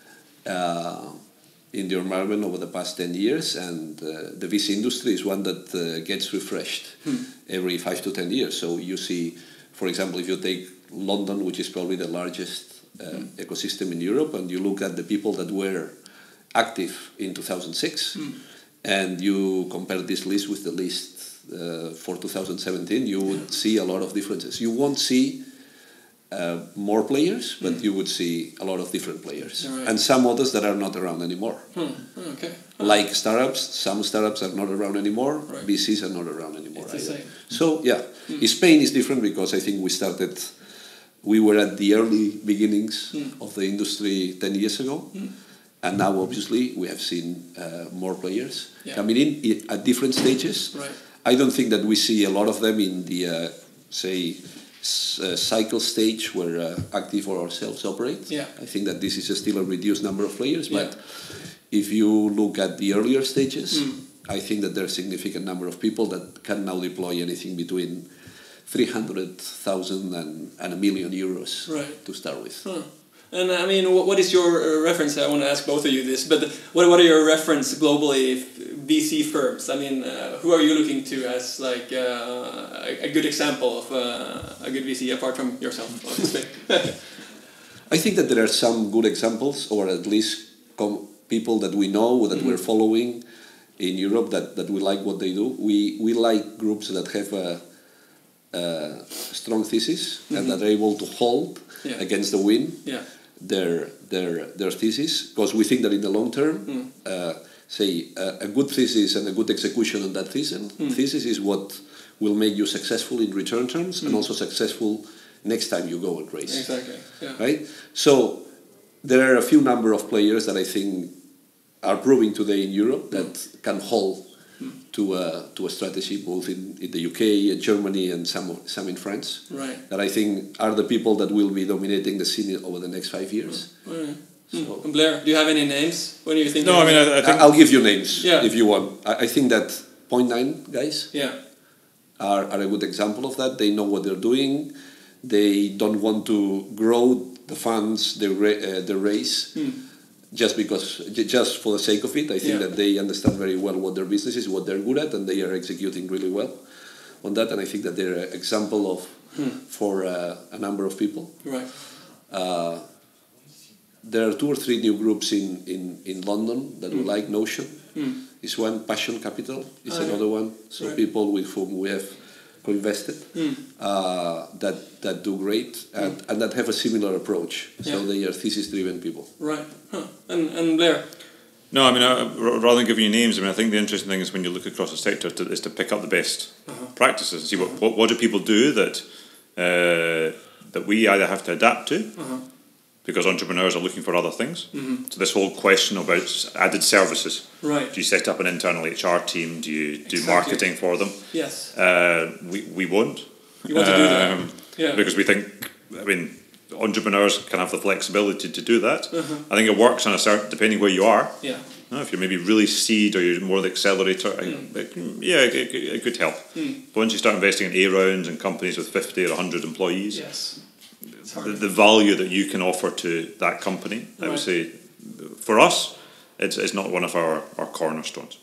in the environment over the past 10 years, and the VC industry is one that gets refreshed every 5 to 10 years. So you see, for example, if you take London, which is probably the largest ecosystem in Europe, and you look at the people that were active in 2006, and you compare this list with the list for 2017, you would see a lot of differences. You won't see more players, but you would see a lot of different players, and some others that are not around anymore. Like startups, some startups are not around anymore. VCs are not around anymore. So Spain is different because I think we were at the early beginnings of the industry 10 years ago, and now obviously we have seen more players coming in at different stages. I don't think that we see a lot of them in the cycle stage where Active or ourselves operate. I think that this is still a reduced number of players, but if you look at the earlier stages, I think that there are a significant number of people that can now deploy anything between 300,000 and €1 million to start with. And I mean, what is your reference? I want to ask both of you this, but what are your reference globally VC firms? I mean, who are you looking to as like a good example of a good VC apart from yourself, obviously? I think that there are some good examples, or at least people that we know, that we're following in Europe, that we like what they do. We like groups that have a strong thesis and that are able to hold against the wind their thesis, because we think that in the long term say a good thesis and a good execution on that thesis is what will make you successful in return terms and also successful next time you go and raise. Exactly. Yeah. Right? So there are a few number of players that I think are proving today in Europe that can hold to a strategy both in the UK and Germany and some in France. Right. That I think are the people that will be dominating the scene over the next 5 years. Right. So. Blair, do you have any names? When you think? No, I mean, I think I'll give you names if you want. I think that 0.9 guys are a good example of that. They know what they're doing. They don't want to grow the funds, the raise, just for the sake of it. I think that they understand very well what their business is, what they're good at, and they are executing really well on that. And I think that they're an example of for a number of people. Right. There are 2 or 3 new groups in London that we like. Notion is one. Passion Capital is another one. So people with whom we have co-invested that do great and that have a similar approach. So they are thesis-driven people. Right. Huh. And Blair? No, I mean, rather than giving you names, I mean, I think the interesting thing is when you look across the sector is to pick up the best practices and see what do people do that we either have to adapt to because entrepreneurs are looking for other things. So this whole question about added services. Right. Do you set up an internal HR team? Do you do marketing for them? Yes. We won't. You want to do that? Because we think, I mean, entrepreneurs can have the flexibility to do that. I think it works on a certain, depending where you are. Yeah. If you're maybe really seed or you're more the accelerator, it could help. But once you start investing in A rounds and companies with 50 or 100 employees, the value that you can offer to that company, I would say, for us, it's not one of our cornerstones.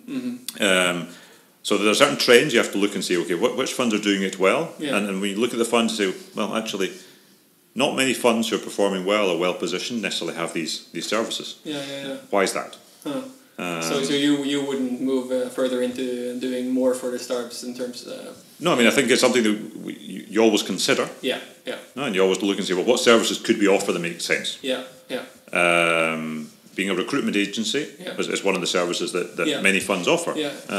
So there are certain trends you have to look and say, okay, which funds are doing it well? And when you look at the funds, you say, well, actually, not many funds who are performing well or well positioned necessarily have these services. Why is that? So you wouldn't move further into doing more for the startups in terms of... No, I mean, I think it's something that you always consider. No, and you always look and say, well, what services could we offer that make sense? Being a recruitment agency is one of the services that many funds offer.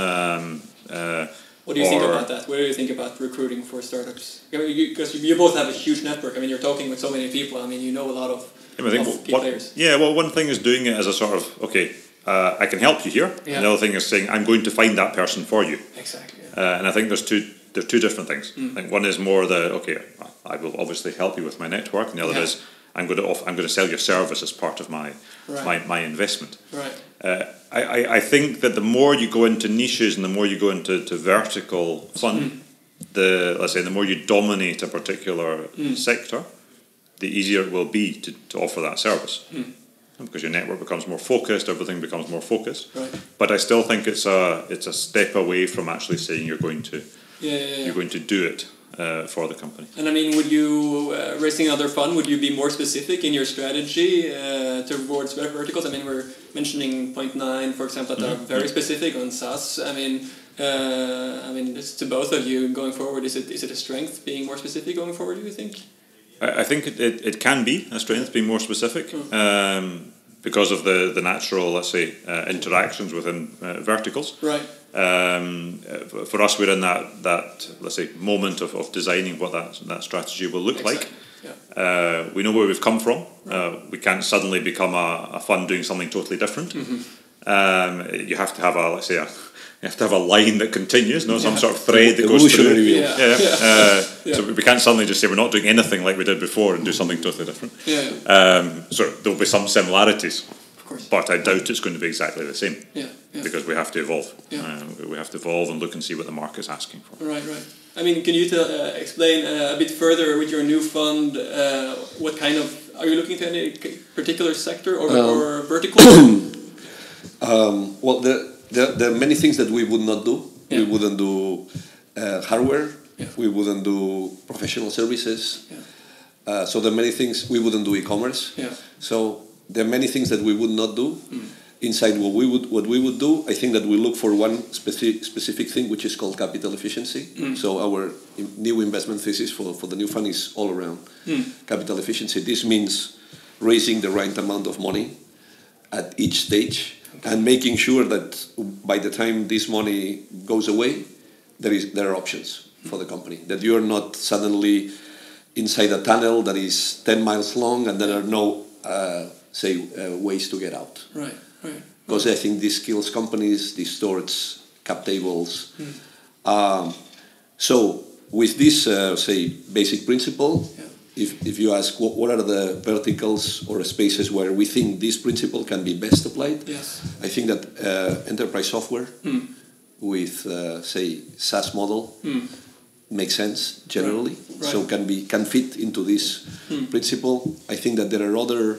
What do you think about that? What do you think about recruiting for startups? Because you both have a huge network. I mean, you're talking with so many people. I mean, you know a lot of key players. Yeah, well, one thing is doing it as a sort of, okay, I can help you here. Another thing is saying, I'm going to find that person for you. Exactly. And I think there's two different things. I think one is more okay, I will obviously help you with my network, and the other is I'm going to sell your service as part of my investment. Right. I think that the more you go into niches and the more you go into vertical fund, the more you dominate a particular sector, the easier it will be to offer that service. Because your network becomes more focused, everything becomes more focused. Right. But I still think it's a step away from actually saying you're going to do it for the company. And I mean, would you raising another fund? Would you be more specific in your strategy towards verticals? I mean, we're mentioning 0.9, for example, that are very specific on SaaS. I mean, it's to both of you going forward. Is it a strength being more specific going forward? Do you think? I think it can be a strength being more specific because of the natural, let's say, interactions within verticals. Right. For us, we're in that let's say moment of designing what that strategy will look like. We know where we've come from. We can't suddenly become a fund doing something totally different. You have to have a line that continues, some sort of thread that goes through. So we can't suddenly just say we're not doing anything like we did before and do something totally different. So there'll be some similarities. But I doubt it's going to be exactly the same. Because we have to evolve. We have to evolve and look and see what the market's asking for. Right. I mean, can you explain a bit further with your new fund? What kind of are you looking to any particular sector or vertical? Well, there are many things that we would not do. We wouldn't do hardware. We wouldn't do professional services. So there are many things we wouldn't do e-commerce. So there are many things that we would not do. Inside what we would do, I think that we look for one specific thing, which is called capital efficiency. So our new investment thesis for the new fund is all around capital efficiency. This means raising the right amount of money at each stage and making sure that by the time this money goes away, there are options for the company, that you're not suddenly inside a tunnel that is 10 miles long and there are no ways to get out. Right. Because I think this kills companies, distorts cap tables. So with this basic principle, if you ask what are the verticals or spaces where we think this principle can be best applied, I think that enterprise software with SaaS model makes sense generally, so can fit into this principle. I think that there are other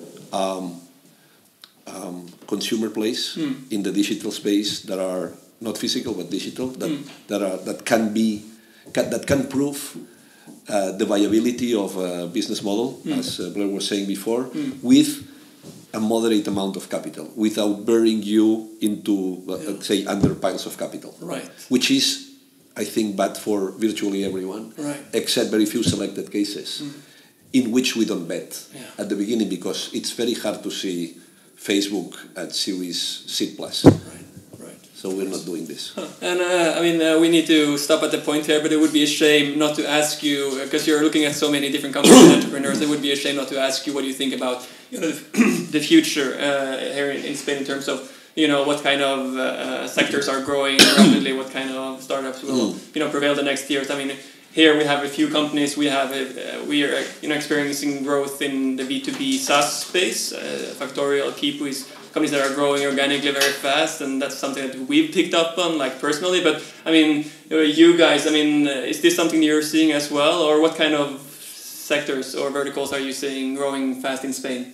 consumer plays in the digital space that are not physical but digital that can prove the viability of a business model, as Blair was saying before, with a moderate amount of capital, without burying you into, under piles of capital. Right. Which is, I think, bad for virtually everyone, except very few selected cases, in which we don't bet at the beginning, because it's very hard to see Facebook at Series C+. So we're not doing this. And we need to stop at the point here, but it would be a shame not to ask you, because you're looking at so many different companies and entrepreneurs, it would be a shame not to ask you what you think about the future here in Spain in terms of what kind of sectors are growing rapidly, what kind of startups will prevail the next years. I mean, here we have a few companies. We are experiencing growth in the B2B SaaS space. Factorial, Keep is companies that are growing organically very fast, and that's something that we've picked up on, like personally. But I mean, you guys, is this something you're seeing as well, or what kind of sectors or verticals are you seeing growing fast in Spain?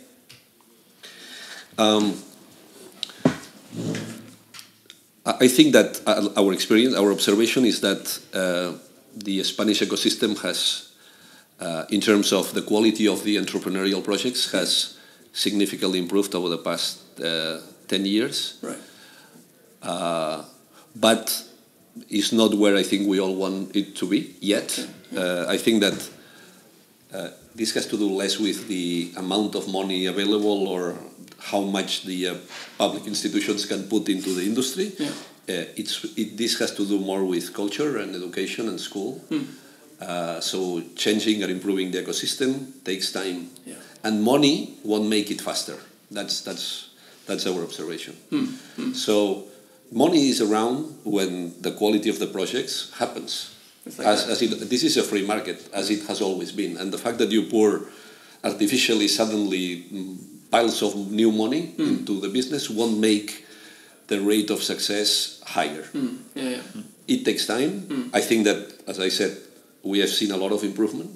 I think that our observation is that the Spanish ecosystem has, in terms of the quality of the entrepreneurial projects, has significantly improved over the past 10 years. Right. But it's not where I think we all want it to be yet. I think that this has to do less with the amount of money available or how much the public institutions can put into the industry. This has to do more with culture and education and school. So changing and improving the ecosystem takes time, and money won't make it faster. That's our observation. So money is around when the quality of the projects happens. This is a free market, as it has always been, and the fact that you pour artificially suddenly piles of new money into the business won't make the rate of success higher. It takes time. I think that, as I said, we have seen a lot of improvement,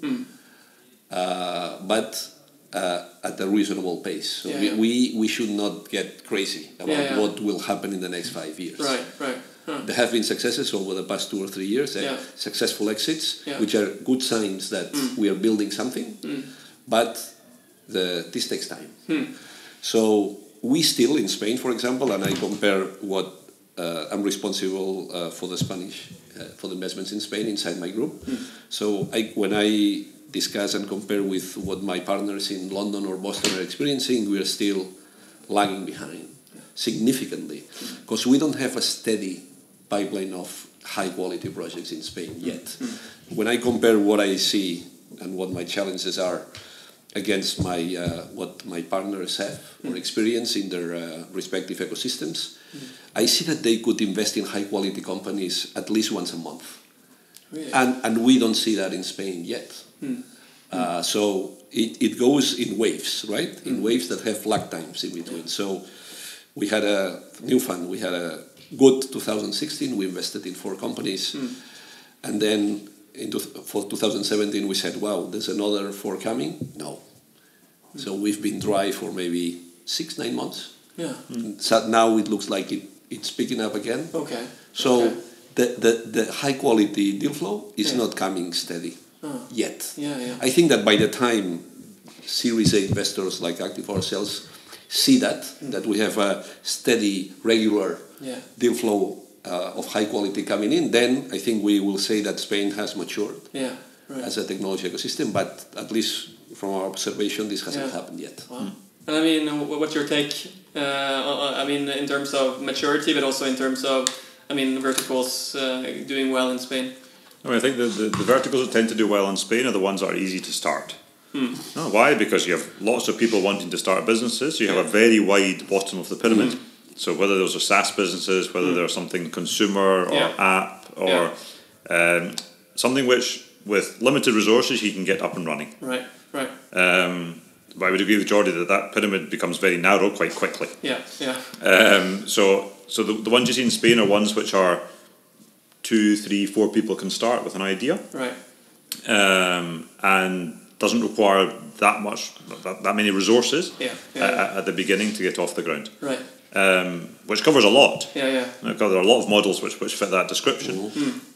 but at a reasonable pace. So we should not get crazy about what will happen in the next 5 years. Right. There have been successes over the past 2 or 3 years, successful exits, which are good signs that we are building something, but this takes time. So we still, in Spain, for example, and I compare what I'm responsible for the Spanish, for the investments in Spain inside my group. So when I discuss and compare with what my partners in London or Boston are experiencing, we are still lagging behind significantly, because we don't have a steady pipeline of high-quality projects in Spain yet. When I compare what I see and what my challenges are against what my partners have or experience in their respective ecosystems, I see that they could invest in high-quality companies at least once a month. Really? And we don't see that in Spain yet. So it goes in waves, right? In waves that have lag times in between. So we had a new fund. We had a good 2016. We invested in 4 companies. And then for 2017, we said, wow, there's another 4 coming? No. So we've been dry for maybe 6-9 months. So now it looks like it's picking up again. Okay. So the high quality deal flow is not coming steady yet. I think that by the time Series A investors like Active ourselves see that we have a steady, regular deal flow of high quality coming in, then I think we will say that Spain has matured as a technology ecosystem, but at least from our observation, this hasn't happened yet. Wow. And what's your take I mean, in terms of maturity, but also in terms of, I mean, verticals doing well in Spain? I mean, I think the verticals that tend to do well in Spain are the ones that are easy to start. No, why? Because you have lots of people wanting to start businesses. You have a very wide bottom of the pyramid. So whether those are SaaS businesses, whether they're something consumer or app or something which with limited resources you can get up and running. Right. But I would agree with Jordi that pyramid becomes very narrow quite quickly. So the ones you see in Spain are ones which are 2, 3, 4 people can start with an idea. Right. And doesn't require that many resources at the beginning to get off the ground. Right. Which covers a lot. There are a lot of models which fit that description.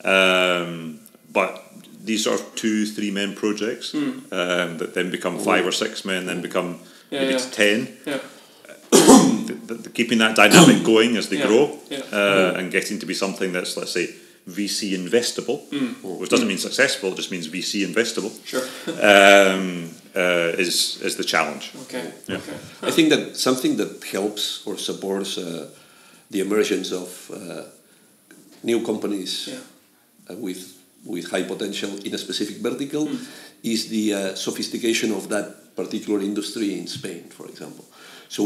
But these sort of 2-3 men projects that then become 5 or 6 men, then become maybe to 10. Keeping that dynamic going as they grow and getting to be something that's, let's say, VC investable, which doesn't mean successful, it just means VC investable. Sure. Is the challenge. Okay. I think that something that helps or supports the emergence of new companies with high potential in a specific vertical is the sophistication of that particular industry in Spain, for example. So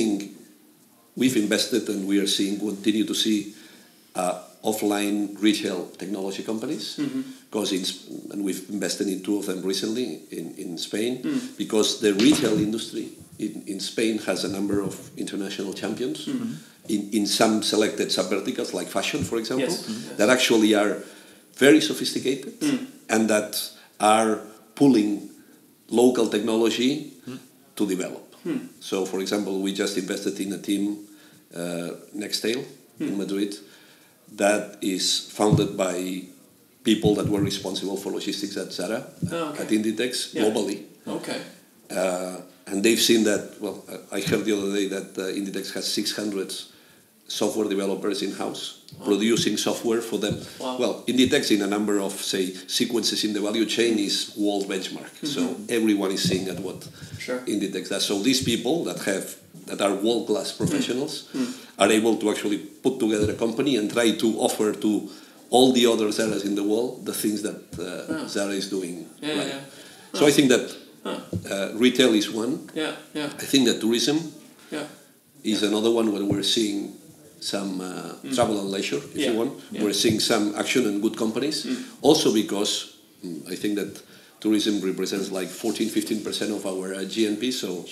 we've invested and we are continue to see offline retail technology companies, and we've invested in 2 of them recently in Spain, because the retail industry in Spain has a number of international champions in some selected sub-verticals like fashion, for example, that actually are very sophisticated and that are pulling local technology to develop. So, for example, we just invested in a team, Nextail, in Madrid, that is founded by people that were responsible for logistics at Zara, at Inditex, globally. Okay. And they've seen that, well, I heard the other day that Inditex has 600 software developers in-house producing software for them. Wow. Well, Inditex in a number of, say, sequences in the value chain is world benchmark. So everyone is seeing at what Inditex does. So these people that are world-class professionals are able to actually put together a company and try to offer to all the other Zaras in the world the things that Zara is doing. So I think that retail is one. I think that tourism is another one where we're seeing some travel and leisure, if you want. We're seeing some action and good companies. Also because I think that tourism represents like 14-15% of our GNP. So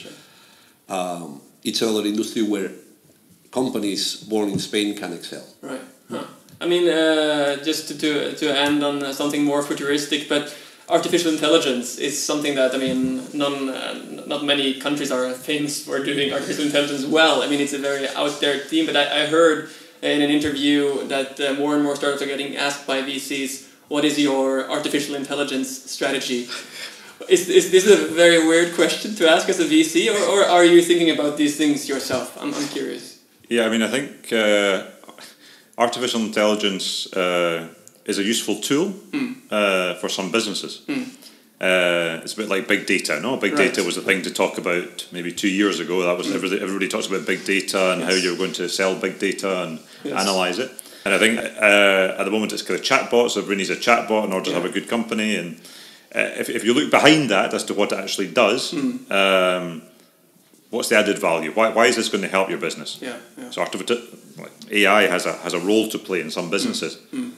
it's another industry where companies born in Spain can excel. Right. I mean, just to end on something more futuristic, but artificial intelligence is something that, I mean, not many countries are famous for doing artificial intelligence well. I mean, it's a very out there theme, but I heard in an interview that more and more startups are getting asked by VCs, what is your artificial intelligence strategy? Is this a very weird question to ask as a VC, or are you thinking about these things yourself? I'm curious. Yeah, I mean, I think artificial intelligence is a useful tool for some businesses. It's a bit like big data. No, big data was the thing to talk about maybe 2 years ago. That was everybody talks about big data and how you're going to sell big data and analyze it. And I think at the moment it's kind of chatbots. Everybody needs a chatbot in order to have a good company. And if you look behind that as to what it actually does, what's the added value? Why is this going to help your business? So AI has a role to play in some businesses,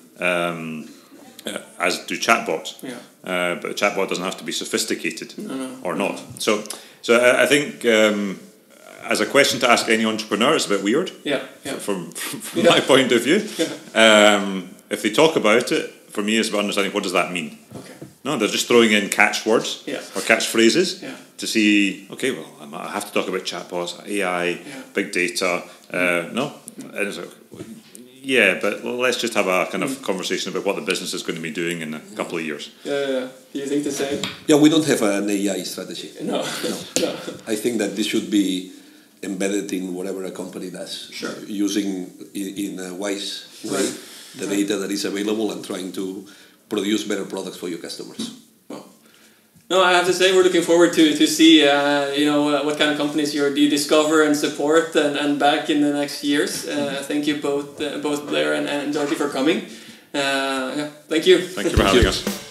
as do chatbots. But the chatbot doesn't have to be sophisticated or not. So I think as a question to ask any entrepreneur, it's a bit weird. From my point of view. If they talk about it, for me, it's about understanding what does that mean. No, they're just throwing in catchwords or catchphrases to see, okay, well, I have to talk about chatbots, AI, big data. No. And it's like, but let's just have a kind of conversation about what the business is going to be doing in a couple of years. Do you think the same? Yeah, we don't have an AI strategy. No. I think that this should be embedded in whatever a company does. Using in a wise way the data that is available and trying to produce better products for your customers. No, I have to say we're looking forward to see what kind of companies you discover and support and back in the next years. Thank you both Blair and Jordi for coming. Thank you. Thank you for having us.